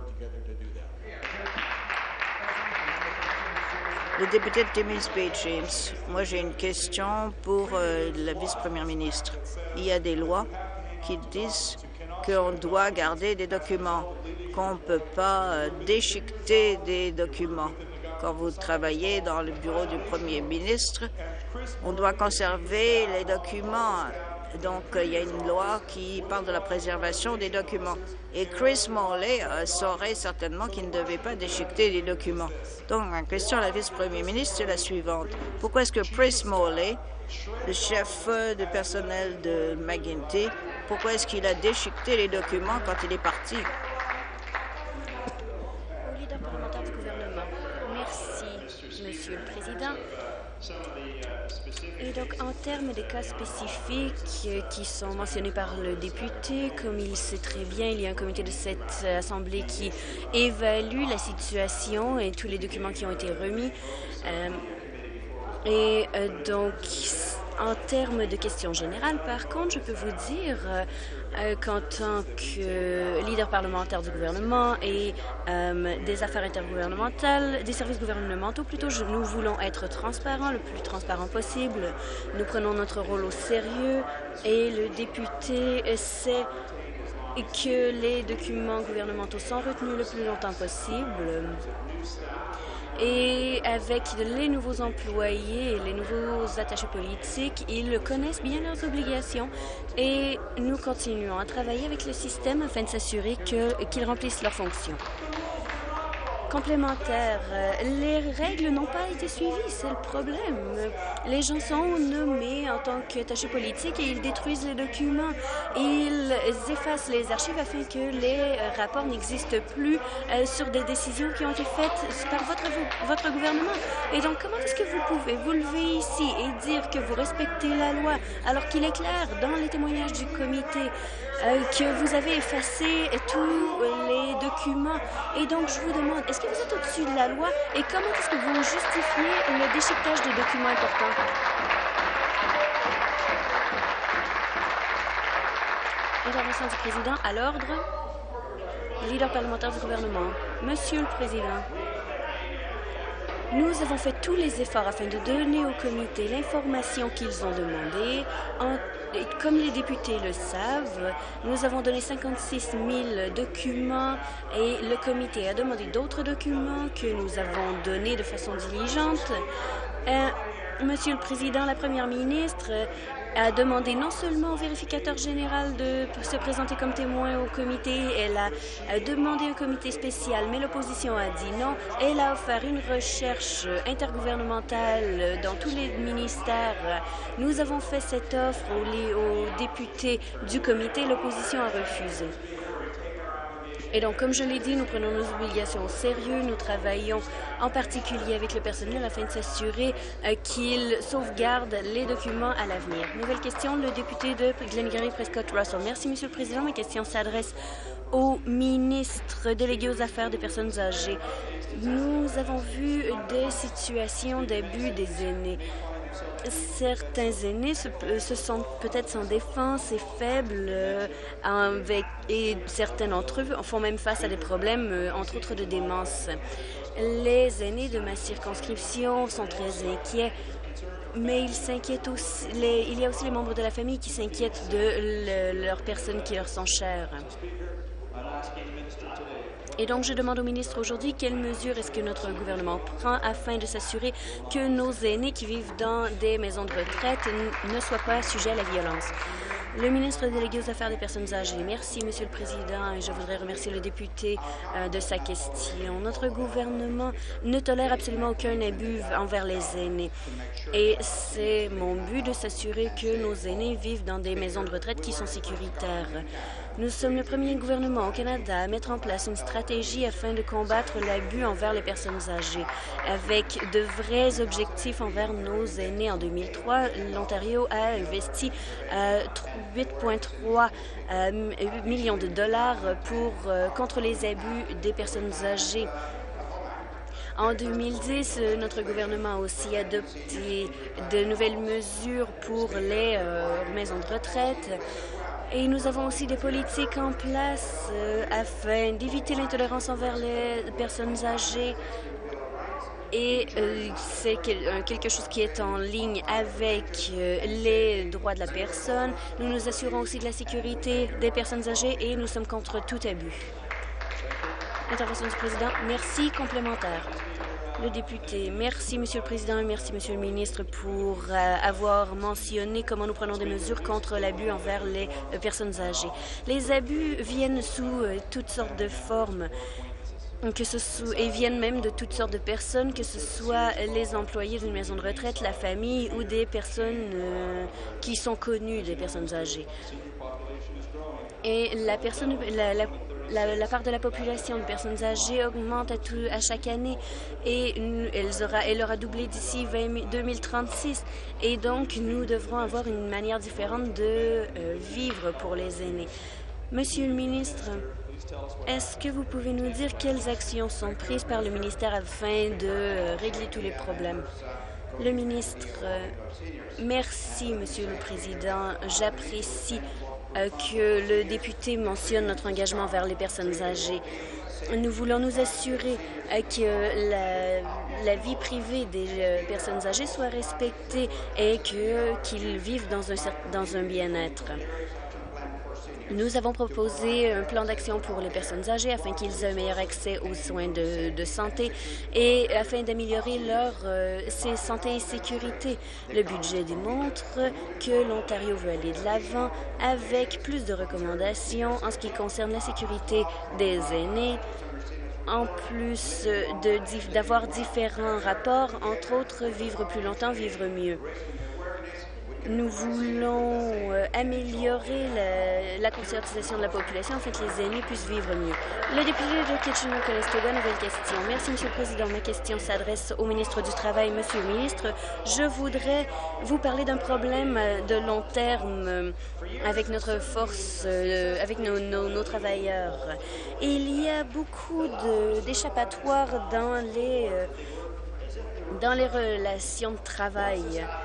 Le député de Timmins Bay James, moi j'ai une question pour euh, la vice-première ministre. Il y a des lois qui disent qu'on doit garder des documents, qu'on ne peut pas euh, déchiqueter des documents. Quand vous travaillez dans le bureau du premier ministre, on doit conserver les documents. Donc, euh, il y a une loi qui parle de la préservation des documents. Et Chris Morley euh, saurait certainement qu'il ne devait pas déchiqueter les documents. Donc, ma question à la vice-premier ministre est la suivante. Pourquoi est-ce que Chris Morley, le chef de personnel de McGuinty, pourquoi est-ce qu'il a déchiqueté les documents quand il est parti? Au leader parlementaire du gouvernement. Monsieur le Président. Et donc, en termes des cas spécifiques qui sont mentionnés par le député, comme il sait très bien, il y a un comité de cette Assemblée qui évalue la situation et tous les documents qui ont été remis. Euh, et euh, donc, en termes de questions générales, par contre, je peux vous dire euh, qu'en tant que leader parlementaire du gouvernement et euh, des affaires intergouvernementales, des services gouvernementaux plutôt, je, nous voulons être transparents, le plus transparent possible. Nous prenons notre rôle au sérieux et le député sait que les documents gouvernementaux sont retenus le plus longtemps possible. Et avec les nouveaux employés et les nouveaux attachés politiques, ils connaissent bien leurs obligations et nous continuons à travailler avec le système afin de s'assurer qu'ils remplissent leurs fonctions. Complémentaire, les règles n'ont pas été suivies, c'est le problème. Les gens sont nommés en tant qu'attachés politiques et ils détruisent les documents. Ils effacent les archives afin que les rapports n'existent plus euh, sur des décisions qui ont été faites par votre, votre gouvernement. Et donc, comment est-ce que vous pouvez vous lever ici et dire que vous respectez la loi alors qu'il est clair dans les témoignages du comité euh, que vous avez effacé tous les documents? Et donc, je vous demande, est-ce que vous êtes au-dessus de la loi et comment est-ce que vous justifiez le déchiquetage de documents importants? Intervention du président à l'ordre. Leader parlementaire du gouvernement. Monsieur le Président, nous avons fait tous les efforts afin de donner au comité l'information qu'ils ont demandée. En Et comme les députés le savent, nous avons donné cinquante-six mille documents et le comité a demandé d'autres documents que nous avons donnés de façon diligente. Euh, Monsieur le Président, la Première ministre a demandé non seulement au vérificateur général de se présenter comme témoin au comité, elle a demandé un comité spécial, mais l'opposition a dit non. Elle a offert une recherche intergouvernementale dans tous les ministères. Nous avons fait cette offre aux, aux députés du comité, l'opposition a refusé. Et donc, comme je l'ai dit, nous prenons nos obligations au sérieux. Nous travaillons en particulier avec le personnel afin de s'assurer euh, qu'ils sauvegardent les documents à l'avenir. Nouvelle question, le député de Glengarry Prescott Russell. Merci, Monsieur le Président. Ma question s'adresse au ministre délégué aux affaires des personnes âgées. Nous avons vu des situations d'abus des aînés. Certains aînés se, se sentent peut-être sans défense et faibles, euh, avec, et certains d'entre eux font même face à des problèmes, euh, entre autres de démence. Les aînés de ma circonscription sont très inquiets, mais ils s'inquiètent aussi. Les, il y a aussi les membres de la famille qui s'inquiètent de le, leurs personnes qui leur sont chères. Et donc, je demande au ministre aujourd'hui quelles mesures est-ce que notre gouvernement prend afin de s'assurer que nos aînés qui vivent dans des maisons de retraite ne soient pas sujets à la violence. Le ministre délégué aux affaires des personnes âgées. Merci, Monsieur le Président, et je voudrais remercier le député euh, de sa question. Notre gouvernement ne tolère absolument aucun abus envers les aînés. Et c'est mon but de s'assurer que nos aînés vivent dans des maisons de retraite qui sont sécuritaires. Nous sommes le premier gouvernement au Canada à mettre en place une stratégie afin de combattre l'abus envers les personnes âgées. Avec de vrais objectifs envers nos aînés en deux mille trois, l'Ontario a investi euh, huit virgule trois euh, millions de dollars pour euh, contre les abus des personnes âgées. En deux mille dix, notre gouvernement a aussi adopté de nouvelles mesures pour les euh, maisons de retraite. Et nous avons aussi des politiques en place euh, afin d'éviter l'intolérance envers les personnes âgées. Et euh, c'est quel, quelque chose qui est en ligne avec euh, les droits de la personne. Nous nous assurons aussi de la sécurité des personnes âgées et nous sommes contre tout abus. Intervention du président. Merci. Complémentaire. Le député. Merci, Monsieur le Président, et merci, Monsieur le ministre, pour euh, avoir mentionné comment nous prenons des mesures contre l'abus envers les euh, personnes âgées. Les abus viennent sous euh, toutes sortes de formes. Que ce soit, et viennent même de toutes sortes de personnes, que ce soit les employés d'une maison de retraite, la famille ou des personnes euh, qui sont connues des personnes âgées. Et la personne, la, la la, la part de la population de personnes âgées augmente à, tout, à chaque année et elle aura, elle aura doublé d'ici deux mille trente-six. Et donc, nous devrons avoir une manière différente de euh, vivre pour les aînés. Monsieur le ministre, est-ce que vous pouvez nous dire quelles actions sont prises par le ministère afin de euh, régler tous les problèmes? Le ministre, euh, merci, Monsieur le Président. J'apprécie euh, que le député mentionne notre engagement vers les personnes âgées. Nous voulons nous assurer euh, que la, la vie privée des euh, personnes âgées soit respectée et que, qu'ils vivent dans un, dans un bien-être. Nous avons proposé un plan d'action pour les personnes âgées afin qu'ils aient un meilleur accès aux soins de, de santé et afin d'améliorer leur euh, santé et sécurité. Le budget démontre que l'Ontario veut aller de l'avant avec plus de recommandations en ce qui concerne la sécurité des aînés, en plus de, d'avoir différents rapports, entre autres vivre plus longtemps, vivre mieux. Nous voulons euh, améliorer la, la conscientisation de la population afin que les aînés puissent vivre mieux. Le député de Kitchener-Conestoga, nouvelle question. Merci, Monsieur le Président. Ma question s'adresse au ministre du Travail. Monsieur le ministre, je voudrais vous parler d'un problème de long terme euh, avec notre force, euh, avec nos, nos, nos travailleurs. Il y a beaucoup d'échappatoires dans les, euh, dans les relations de travail.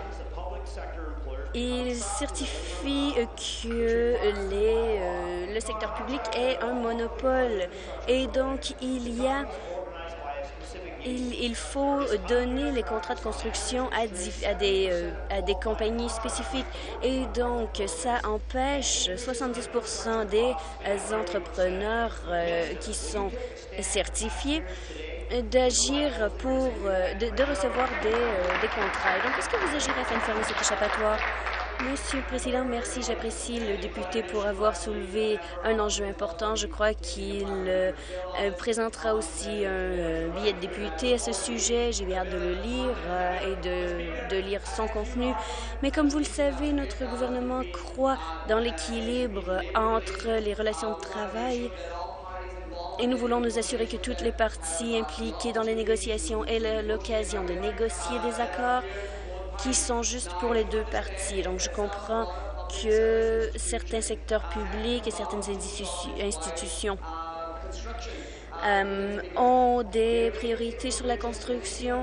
Il certifie que les, euh, le secteur public est un monopole et donc il y a il, il faut donner les contrats de construction à, à, des, euh, à des compagnies spécifiques et donc ça empêche soixante-dix pour cent des euh, entrepreneurs euh, qui sont certifiés d'agir pour, euh, de, de recevoir des, euh, des contrats. Donc, est-ce que vous agirez afin de fermer cet échappatoire? Monsieur le Président, merci. J'apprécie le député pour avoir soulevé un enjeu important. Je crois qu'il euh, présentera aussi un euh, billet de député à ce sujet. J'ai hâte de le lire euh, et de, de lire son contenu. Mais comme vous le savez, notre gouvernement croit dans l'équilibre entre les relations de travail et nous voulons nous assurer que toutes les parties impliquées dans les négociations aient l'occasion de négocier des accords qui sont justes pour les deux parties. Donc, je comprends que certains secteurs publics et certaines institutions euh, ont des priorités sur la construction,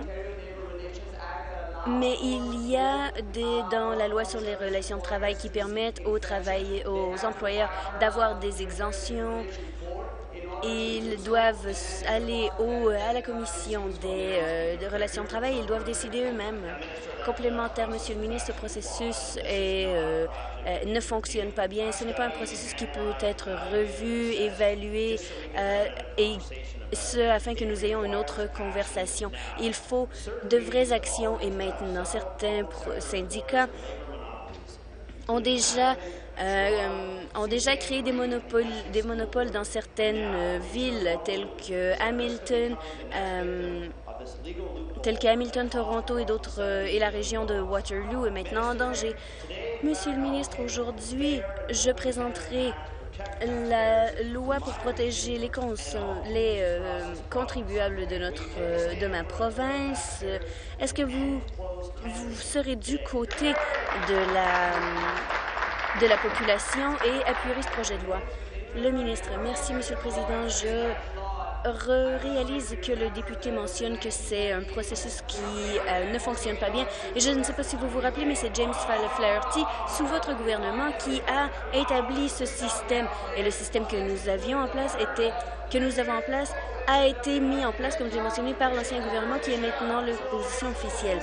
mais il y a des, dans la loi sur les relations de travail qui permettent aux, travail, aux employeurs d'avoir des exemptions. Ils doivent aller au, à la commission des, euh, des relations de travail. Ils doivent décider eux-mêmes. Complémentaire, Monsieur le ministre, ce processus est, euh, euh, ne fonctionne pas bien. Ce n'est pas un processus qui peut être revu, évalué, euh, et ce, afin que nous ayons une autre conversation. Il faut de vraies actions et maintenant, certains syndicats ont déjà Euh, ont déjà créé des monopoles, des monopoles dans certaines euh, villes telles que Hamilton, euh, telles que Hamilton, Toronto et d'autres euh, et la région de Waterloo est maintenant en danger. Monsieur le ministre, aujourd'hui, je présenterai la loi pour protéger les, cons les euh, contribuables de notre euh, de ma province. Est-ce que vous vous serez du côté de la de la population et appuierez ce projet de loi? Le ministre, merci, Monsieur le Président. Je réalise que le député mentionne que c'est un processus qui euh, ne fonctionne pas bien. Et je ne sais pas si vous vous rappelez, mais c'est James Flaherty, sous votre gouvernement, qui a établi ce système. Et le système que nous avions en place était, que nous avons en place a été mis en place, comme j'ai mentionné, par l'ancien gouvernement, qui est maintenant la position officielle.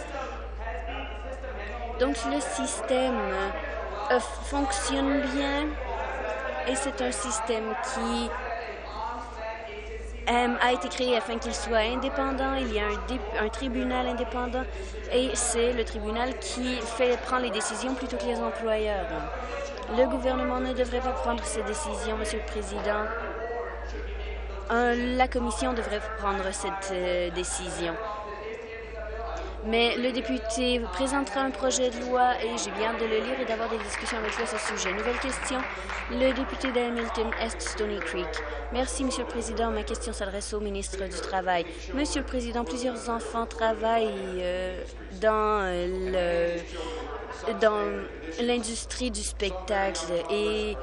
Donc, le système Euh, fonctionne bien et c'est un système qui euh, a été créé afin qu'il soit indépendant. Il y a un, un tribunal indépendant et c'est le tribunal qui fait, prend les décisions plutôt que les employeurs. Le gouvernement ne devrait pas prendre ces décisions, Monsieur le Président. Euh, la Commission devrait prendre cette euh, décision. Mais le député présentera un projet de loi et j'ai bien hâte de le lire et d'avoir des discussions avec lui à ce sujet. Nouvelle question, le député d'Hamilton Est Stony Creek. Merci, Monsieur le Président. Ma question s'adresse au ministre du Travail. Monsieur le Président, plusieurs enfants travaillent euh, dans le dans l'industrie du spectacle et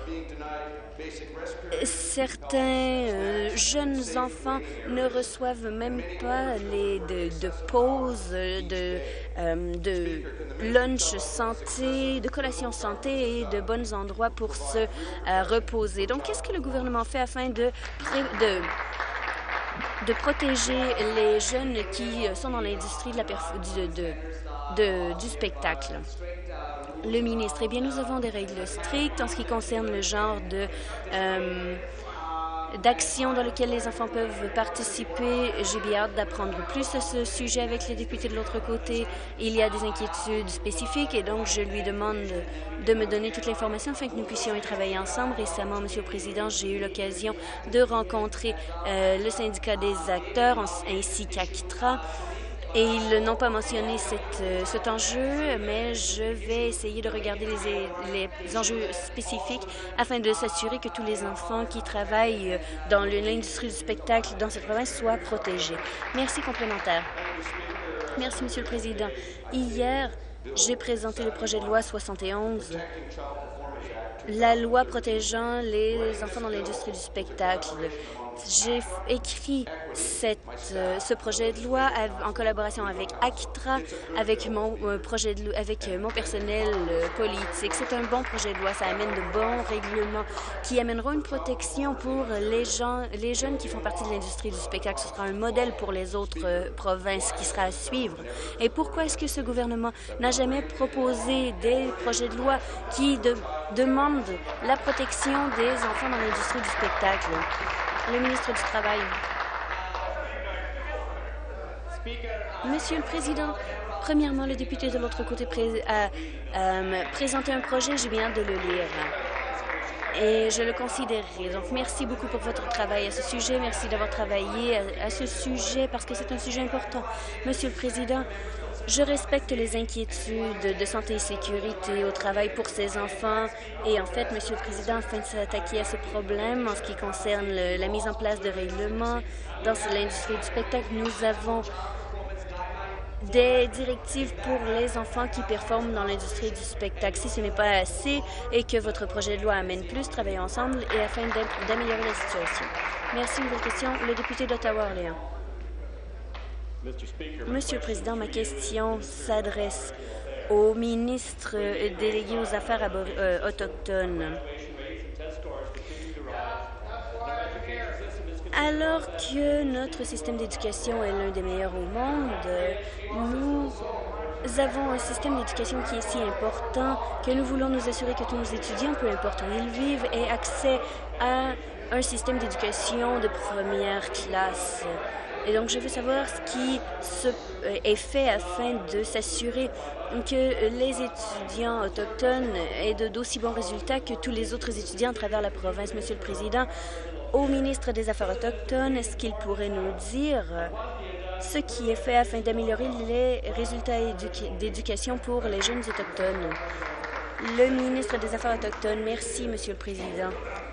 certains euh, jeunes enfants ne reçoivent même pas les de, de pauses, de, euh, de lunch santé, de collation santé et de bons endroits pour se euh, reposer. Donc, qu'est-ce que le gouvernement fait afin de, de de protéger les jeunes qui sont dans l'industrie de la du, de, de, du spectacle? Le ministre, eh bien, nous avons des règles strictes en ce qui concerne le genre de euh, d'actions dans lesquelles les enfants peuvent participer. J'ai bien hâte d'apprendre plus à ce sujet avec les députés de l'autre côté. Il y a des inquiétudes spécifiques et donc je lui demande de me donner toute l'information afin que nous puissions y travailler ensemble. Récemment, Monsieur le Président, j'ai eu l'occasion de rencontrer euh, le syndicat des acteurs ainsi qu'Akitra. Et ils n'ont pas mentionné cette, euh, cet enjeu, mais je vais essayer de regarder les, les enjeux spécifiques afin de s'assurer que tous les enfants qui travaillent dans l'industrie du spectacle dans cette province soient protégés. Merci. Complémentaire. Merci, Monsieur le Président. Hier, j'ai présenté le projet de loi soixante et onze, la loi protégeant les enfants dans l'industrie du spectacle. J'ai écrit cette, euh, ce projet de loi en collaboration avec Akitra, avec mon euh, projet de, avec euh, mon personnel euh, politique. C'est un bon projet de loi. Ça amène de bons règlements qui amèneront une protection pour les gens, les jeunes qui font partie de l'industrie du spectacle. Ce sera un modèle pour les autres euh, provinces qui sera à suivre. Et pourquoi est-ce que ce gouvernement n'a jamais proposé des projets de loi qui de, demandent la protection des enfants dans l'industrie du spectacle? Le ministre du Travail. Monsieur le Président, premièrement, le député de l'autre côté pré a euh, présenté un projet. J'ai bien hâte de le lire. Et je le considérerai. Donc, merci beaucoup pour votre travail à ce sujet. Merci d'avoir travaillé à, à ce sujet parce que c'est un sujet important. Monsieur le Président, je respecte les inquiétudes de santé et sécurité au travail pour ces enfants. Et en fait, Monsieur le Président, afin de s'attaquer à ce problème en ce qui concerne le, la mise en place de règlements dans l'industrie du spectacle, nous avons des directives pour les enfants qui performent dans l'industrie du spectacle. Si ce n'est pas assez et que votre projet de loi amène plus, travaillons ensemble et afin d'améliorer la situation. Merci. Nouvelle question, le député d'Ottawa-Orléans. Monsieur le Président, ma question s'adresse au ministre délégué aux Affaires euh, autochtones. Alors que notre système d'éducation est l'un des meilleurs au monde, nous avons un système d'éducation qui est si important que nous voulons nous assurer que tous nos étudiants, peu importe où ils vivent, aient accès à un système d'éducation de première classe. Et donc, je veux savoir ce qui se, euh, est fait afin de s'assurer que les étudiants autochtones aient d'aussi bons résultats que tous les autres étudiants à travers la province. Monsieur le Président, au ministre des Affaires autochtones, est-ce qu'il pourrait nous dire ce qui est fait afin d'améliorer les résultats d'éducation pour les jeunes autochtones? Le ministre des Affaires autochtones. Merci, Monsieur le Président.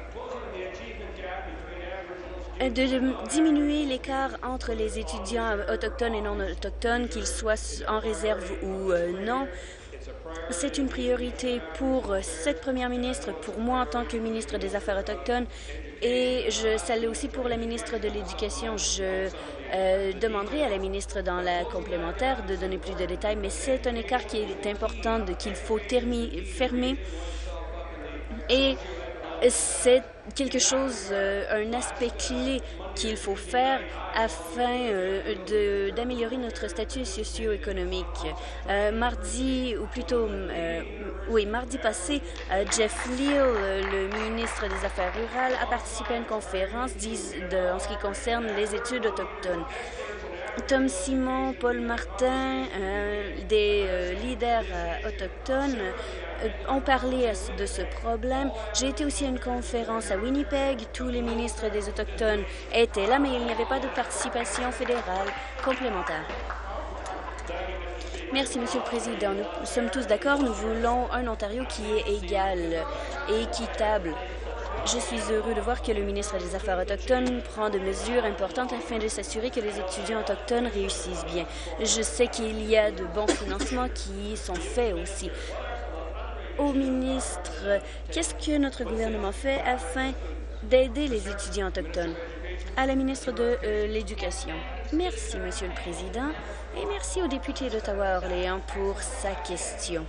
De diminuer l'écart entre les étudiants autochtones et non autochtones, qu'ils soient en réserve ou euh, non. C'est une priorité pour cette première ministre, pour moi en tant que ministre des Affaires autochtones, et je salue aussi pour la ministre de l'Éducation. Je euh, demanderai à la ministre dans la complémentaire de donner plus de détails, mais c'est un écart qui est important, qu'il faut fermer, et c'est quelque chose, euh, un aspect clé qu'il faut faire afin euh, d'améliorer notre statut socio-économique. Euh, mardi, ou plutôt, euh, oui, mardi passé, euh, Jeff Leal, euh, le ministre des Affaires rurales, a participé à une conférence de, en ce qui concerne les études autochtones. Tom Simon, Paul Martin, euh, des euh, leaders euh, autochtones, euh, ont parlé de ce problème. J'ai été aussi à une conférence à Winnipeg. Tous les ministres des Autochtones étaient là, mais il n'y avait pas de participation fédérale complémentaire. Merci, Monsieur le Président. Nous sommes tous d'accord. Nous voulons un Ontario qui est égal et équitable. Je suis heureux de voir que le ministre des Affaires autochtones prend de mesures importantes afin de s'assurer que les étudiants autochtones réussissent bien. Je sais qu'il y a de bons financements qui sont faits aussi. Au ministre, qu'est-ce que notre gouvernement fait afin d'aider les étudiants autochtones? À la ministre de euh, l'Éducation. Merci, Monsieur le Président, et merci au député d'Ottawa-Orléans pour sa question.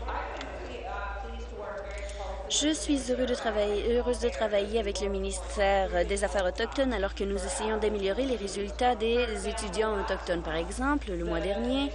Je suis heureux de travailler, heureuse de travailler avec le ministère des Affaires autochtones alors que nous essayons d'améliorer les résultats des étudiants autochtones. Par exemple, le mois dernier,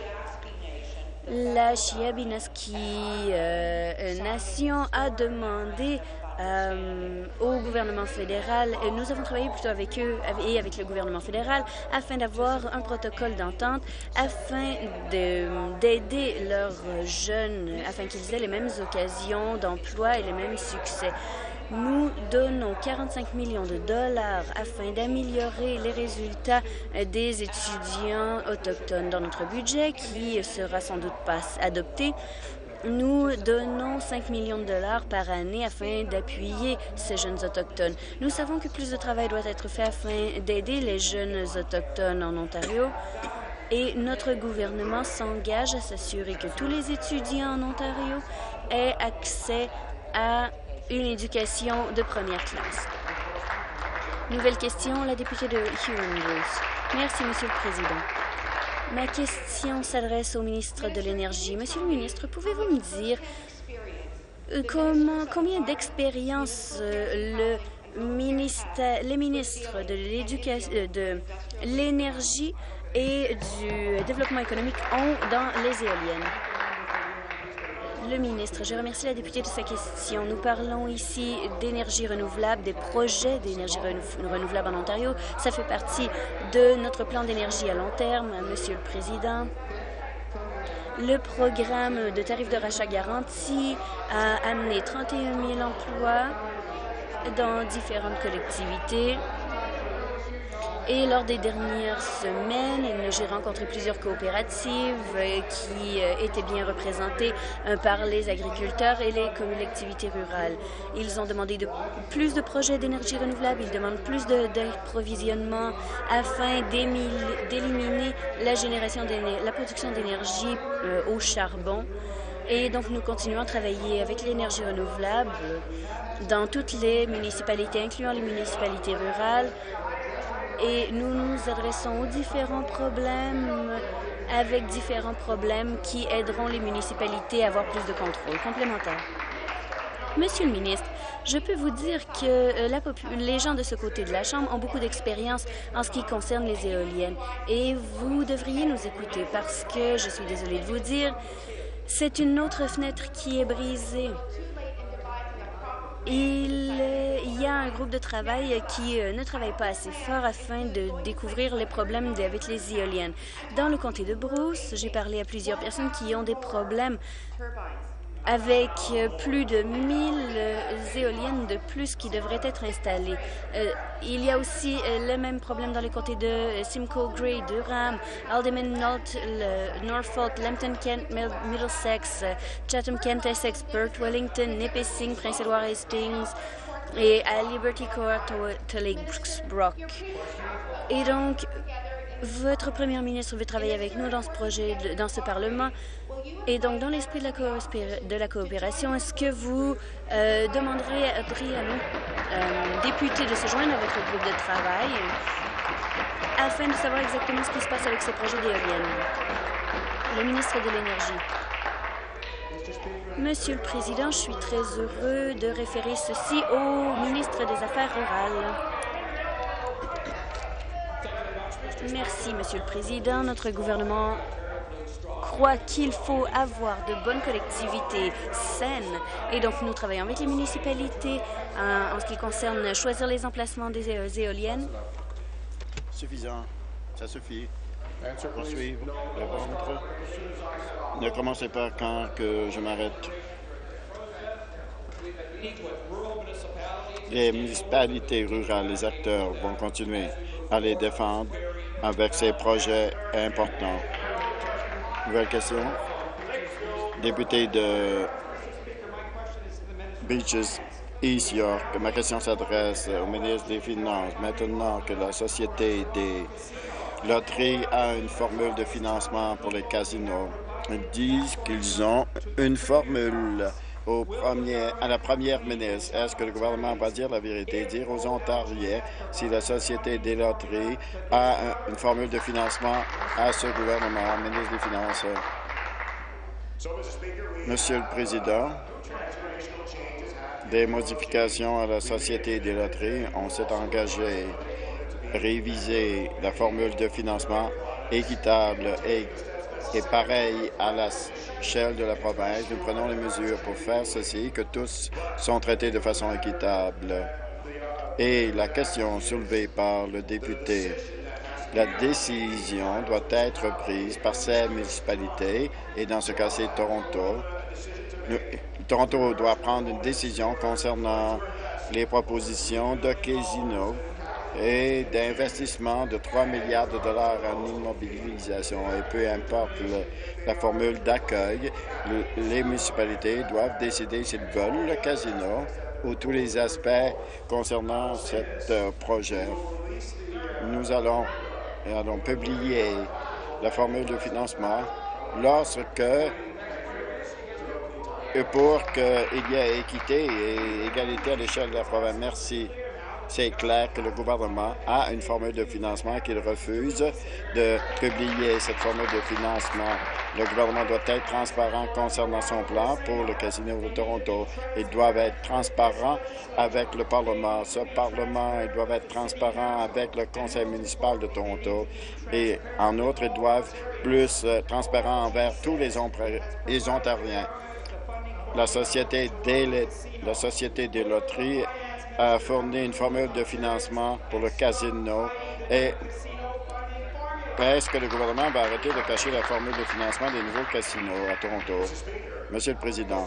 la Chiabinaski euh, Nation a demandé euh, au gouvernement fédéral, et nous avons travaillé plutôt avec eux et avec le gouvernement fédéral afin d'avoir un protocole d'entente afin d'aider leurs jeunes, afin qu'ils aient les mêmes occasions d'emploi et les mêmes succès. Nous donnons quarante-cinq millions de dollars afin d'améliorer les résultats des étudiants autochtones dans notre budget, qui sera sans doute pas adopté. Nous donnons cinq millions de dollars par année afin d'appuyer ces jeunes autochtones. Nous savons que plus de travail doit être fait afin d'aider les jeunes autochtones en Ontario. Et notre gouvernement s'engage à s'assurer que tous les étudiants en Ontario aient accès à une éducation de première classe. Nouvelle question, la députée de Huron-Bruce. Merci, Monsieur le Président. Ma question s'adresse au ministre de l'Énergie. Monsieur le ministre, pouvez-vous me dire euh, comment, combien d'expérience euh, le ministère, les ministres de l'éducation, euh, de l'Énergie et du développement économique ont dans les éoliennes? Le ministre, je remercie la députée de sa question. Nous parlons ici d'énergie renouvelable, des projets d'énergie renouvelable en Ontario. Ça fait partie de notre plan d'énergie à long terme, Monsieur le Président. Le programme de tarifs de rachat garanti a amené trente et un mille emplois dans différentes collectivités. Et lors des dernières semaines, j'ai rencontré plusieurs coopératives qui étaient bien représentées par les agriculteurs et les collectivités rurales. Ils ont demandé de, plus de projets d'énergie renouvelable, ils demandent plus d'approvisionnement afin d'éliminer la génération la production d'énergie euh, au charbon. Et donc, nous continuons à travailler avec l'énergie renouvelable dans toutes les municipalités, incluant les municipalités rurales. Et nous nous adressons aux différents problèmes avec différents problèmes qui aideront les municipalités à avoir plus de contrôle complémentaire. Monsieur le ministre, je peux vous dire que la les gens de ce côté de la Chambre ont beaucoup d'expérience en ce qui concerne les éoliennes. Et vous devriez nous écouter parce que, je suis désolée de vous dire, c'est une autre fenêtre qui est brisée. Il y a un groupe de travail qui ne travaille pas assez fort afin de découvrir les problèmes avec les éoliennes. Dans le comté de Bruce, j'ai parlé à plusieurs personnes qui ont des problèmes avec plus de mille éoliennes de plus qui devraient être installées. Euh, il y a aussi euh, le même problème dans les comtés de Simcoe, Grey, Durham, Alderman, North, le, Norfolk, Lambton, Kent, Middlesex, Chatham, Kent, Essex, Perth, Wellington, Nipissing, Prince-Édouard, Hastings et à Liberty Court, Tullingsbrook. Et donc, votre premier ministre veut travailler avec nous dans ce projet, de, dans ce Parlement. Et donc, dans l'esprit de, de la coopération, est-ce que vous euh, demanderez à nos euh, députés de se joindre à votre groupe de travail afin de savoir exactement ce qui se passe avec ces projets d'éoliennes? Le ministre de l'Énergie. Monsieur le Président, je suis très heureux de référer ceci au ministre des Affaires rurales. Merci, Monsieur le Président. Notre gouvernement croit qu'il faut avoir de bonnes collectivités saines. Et donc, nous travaillons avec les municipalités en, en ce qui concerne choisir les emplacements des é éoliennes. Suffisant. Ça suffit. Poursuivre. Répondre. Ne commencez pas quand que je m'arrête. Les municipalités rurales, les acteurs vont continuer à les défendre avec ces projets importants. Nouvelle question. Député de Beaches, East York. Ma question s'adresse au ministre des Finances. Maintenant que la Société des loteries a une formule de financement pour les casinos, ils disent qu'ils ont une formule au premier, à la première ministre. Est-ce que le gouvernement va dire la vérité, dire aux Ontariens si la Société des loteries a un, une formule de financement à ce gouvernement, ministre des Finances? Monsieur le Président, des modifications à la Société des loteries, on s'est engagé à réviser la formule de financement équitable et, et pareil à l'échelle de la province. Nous prenons les mesures pour faire ceci, que tous sont traités de façon équitable. Et la question soulevée par le député, la décision doit être prise par ces municipalités, et dans ce cas, c'est Toronto. Nous, Toronto doit prendre une décision concernant les propositions de casinos et d'investissement de trois milliards de dollars en immobilisation. Et peu importe le, la formule d'accueil, le, les municipalités doivent décider s'ils veulent le casino ou tous les aspects concernant ce euh, projet. Nous allons, allons publier la formule de financement lorsque pour qu'il y ait équité et égalité à l'échelle de la province. Merci. C'est clair que le gouvernement a une formule de financement qu'il refuse de publier cette formule de financement. Le gouvernement doit être transparent concernant son plan pour le casino de Toronto. Ils doivent être transparents avec le Parlement. Ce Parlement, ils doivent être transparents avec le Conseil municipal de Toronto. Et en outre, ils doivent plus euh, transparents envers tous les, les Ontariens. La Société des, la Société des loteries a fourni une formule de financement pour le casino. Et est-ce que le gouvernement va arrêter de cacher la formule de financement des nouveaux casinos à Toronto? Monsieur le Président,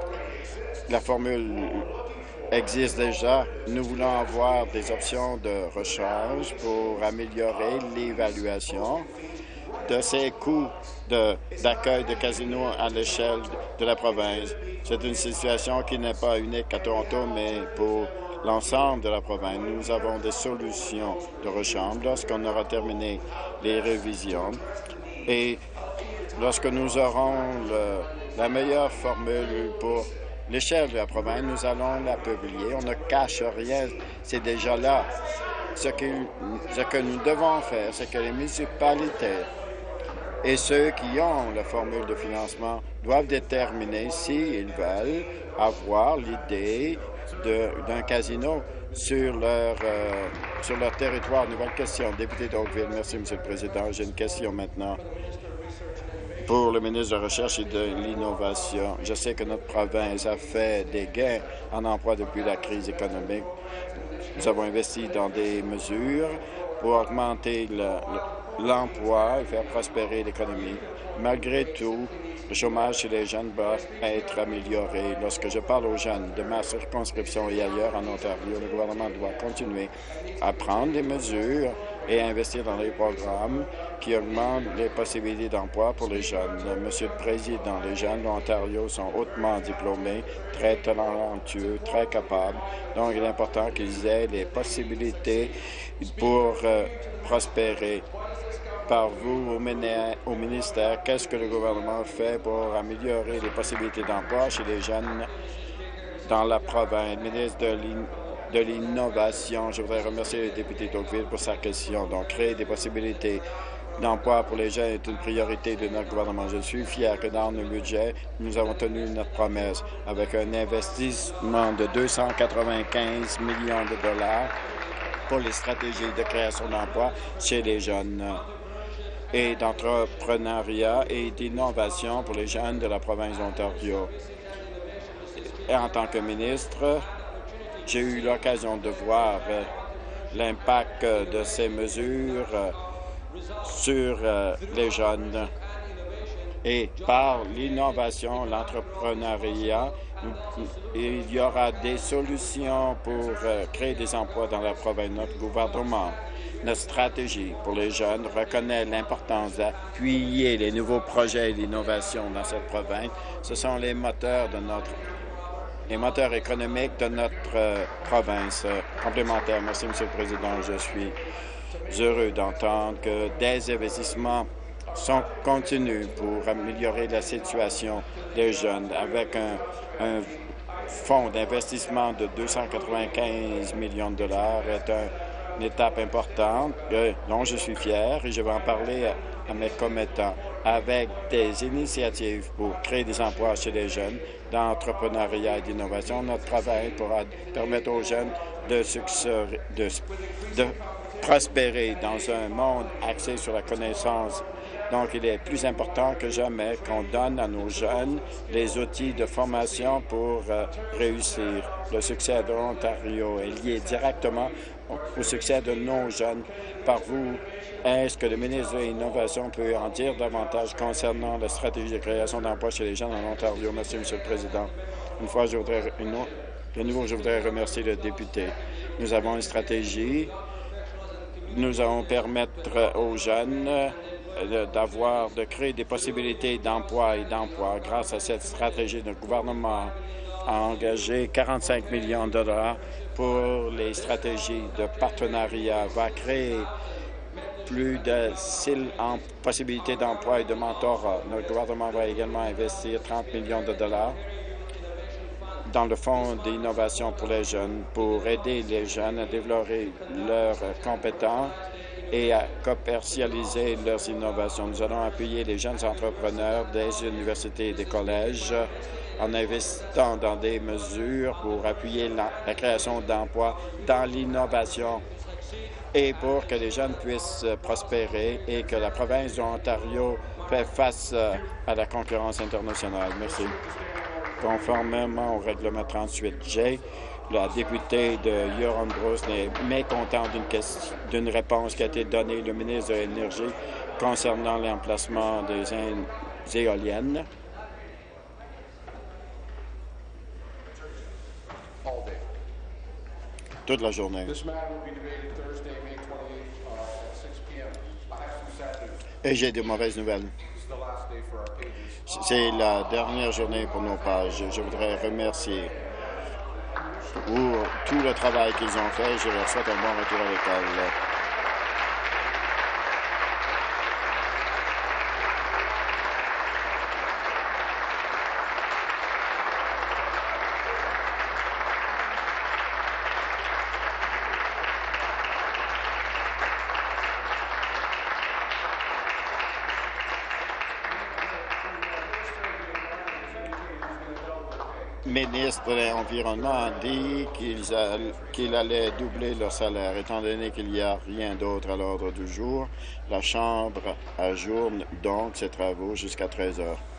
la formule existe déjà. Nous voulons avoir des options de rechange pour améliorer l'évaluation de ces coûts d'accueil de, de casinos à l'échelle de la province. C'est une situation qui n'est pas unique à Toronto, mais pour l'ensemble de la province. Nous avons des solutions de rechange lorsqu'on aura terminé les révisions. Et lorsque nous aurons le, la meilleure formule pour l'échelle de la province, nous allons la publier. On ne cache rien, c'est déjà là. Ce que, ce que nous devons faire, c'est que les municipalités et ceux qui ont la formule de financement doivent déterminer s'ils veulent avoir l'idée d'un casino sur leur, euh, sur leur territoire. Nouvelle question. Député d'Oakville. Merci, Monsieur le Président. J'ai une question maintenant pour le ministre de la Recherche et de l'Innovation. Je sais que notre province a fait des gains en emploi depuis la crise économique. Nous avons investi dans des mesures pour augmenter l'emploi et faire prospérer l'économie. Malgré tout, le chômage chez les jeunes va être amélioré. Lorsque je parle aux jeunes de ma circonscription et ailleurs en Ontario, le gouvernement doit continuer à prendre des mesures et à investir dans les programmes qui augmentent les possibilités d'emploi pour les jeunes. Monsieur le Président, les jeunes de l'Ontario sont hautement diplômés, très talentueux, très capables. Donc, il est important qu'ils aient les possibilités pour euh, prospérer. Par vous, au ministère, qu'est-ce que le gouvernement fait pour améliorer les possibilités d'emploi chez les jeunes dans la province? Ministre de l'Innovation, je voudrais remercier le député d'Oakville pour sa question. Donc, créer des possibilités d'emploi pour les jeunes est une priorité de notre gouvernement. Je suis fier que dans nos budgets, nous avons tenu notre promesse avec un investissement de deux cent quatre-vingt-quinze millions de dollars pour les stratégies de création d'emplois chez les jeunes et d'entrepreneuriat et d'innovation pour les jeunes de la province d'Ontario. Et en tant que ministre, j'ai eu l'occasion de voir euh, l'impact de ces mesures euh, sur euh, les jeunes. Et par l'innovation, l'entrepreneuriat, il y aura des solutions pour euh, créer des emplois dans la province. Notre gouvernement, notre stratégie pour les jeunes reconnaît l'importance d'appuyer les nouveaux projets et l'innovation dans cette province. Ce sont les moteurs de notre les moteurs économiques de notre euh, province euh, complémentaire. Merci, M. le Président. Je suis heureux d'entendre que des investissements sont continus pour améliorer la situation des jeunes avec un, un fonds d'investissement de deux cent quatre-vingt-quinze millions de dollars est un, une étape importante euh, dont je suis fier et je vais en parler à, à mes commettants avec des initiatives pour créer des emplois chez les jeunes dans l'entrepreneuriat et l'innovation. Notre travail pourra permettre aux jeunes de, de, de prospérer dans un monde axé sur la connaissance. Donc, il est plus important que jamais qu'on donne à nos jeunes les outils de formation pour euh, réussir. Le succès de l'Ontario est lié directement au, au succès de nos jeunes. Par vous, est-ce que le ministre de l'Innovation peut en dire davantage concernant la stratégie de création d'emplois chez les jeunes en Ontario? Merci, M. le Président. Une fois, je voudrais, une, de nouveau, je voudrais remercier le député. Nous avons une stratégie. Nous allons permettre aux jeunes d'avoir, de créer des possibilités d'emploi et d'emploi. Grâce à cette stratégie, le gouvernement a engagé quarante-cinq millions de dollars pour les stratégies de partenariat, va créer plus de six possibilités d'emploi et de mentorat. Notre gouvernement va également investir trente millions de dollars dans le Fonds d'innovation pour les jeunes pour aider les jeunes à développer leurs compétences et à commercialiser leurs innovations. Nous allons appuyer les jeunes entrepreneurs des universités et des collèges en investissant dans des mesures pour appuyer la, la création d'emplois dans l'innovation et pour que les jeunes puissent prospérer et que la province de l'Ontario fait face à la concurrence internationale. Merci. Conformément au règlement trente-huit J, la députée de Huron-Bruce est mécontente d'une d'une réponse qui a été donnée au ministre de l'Énergie concernant l'emplacement des éoliennes. Toute la journée. Et j'ai de mauvaises nouvelles. C'est la dernière journée pour nos pages. Je voudrais remercier pour tout le travail qu'ils ont fait. Je leur souhaite un bon retour à l'école. Le ministre de l'Environnement a dit qu'il qu'il allait doubler leur salaire. Étant donné qu'il n'y a rien d'autre à l'ordre du jour, la Chambre ajourne donc ses travaux jusqu'à treize heures.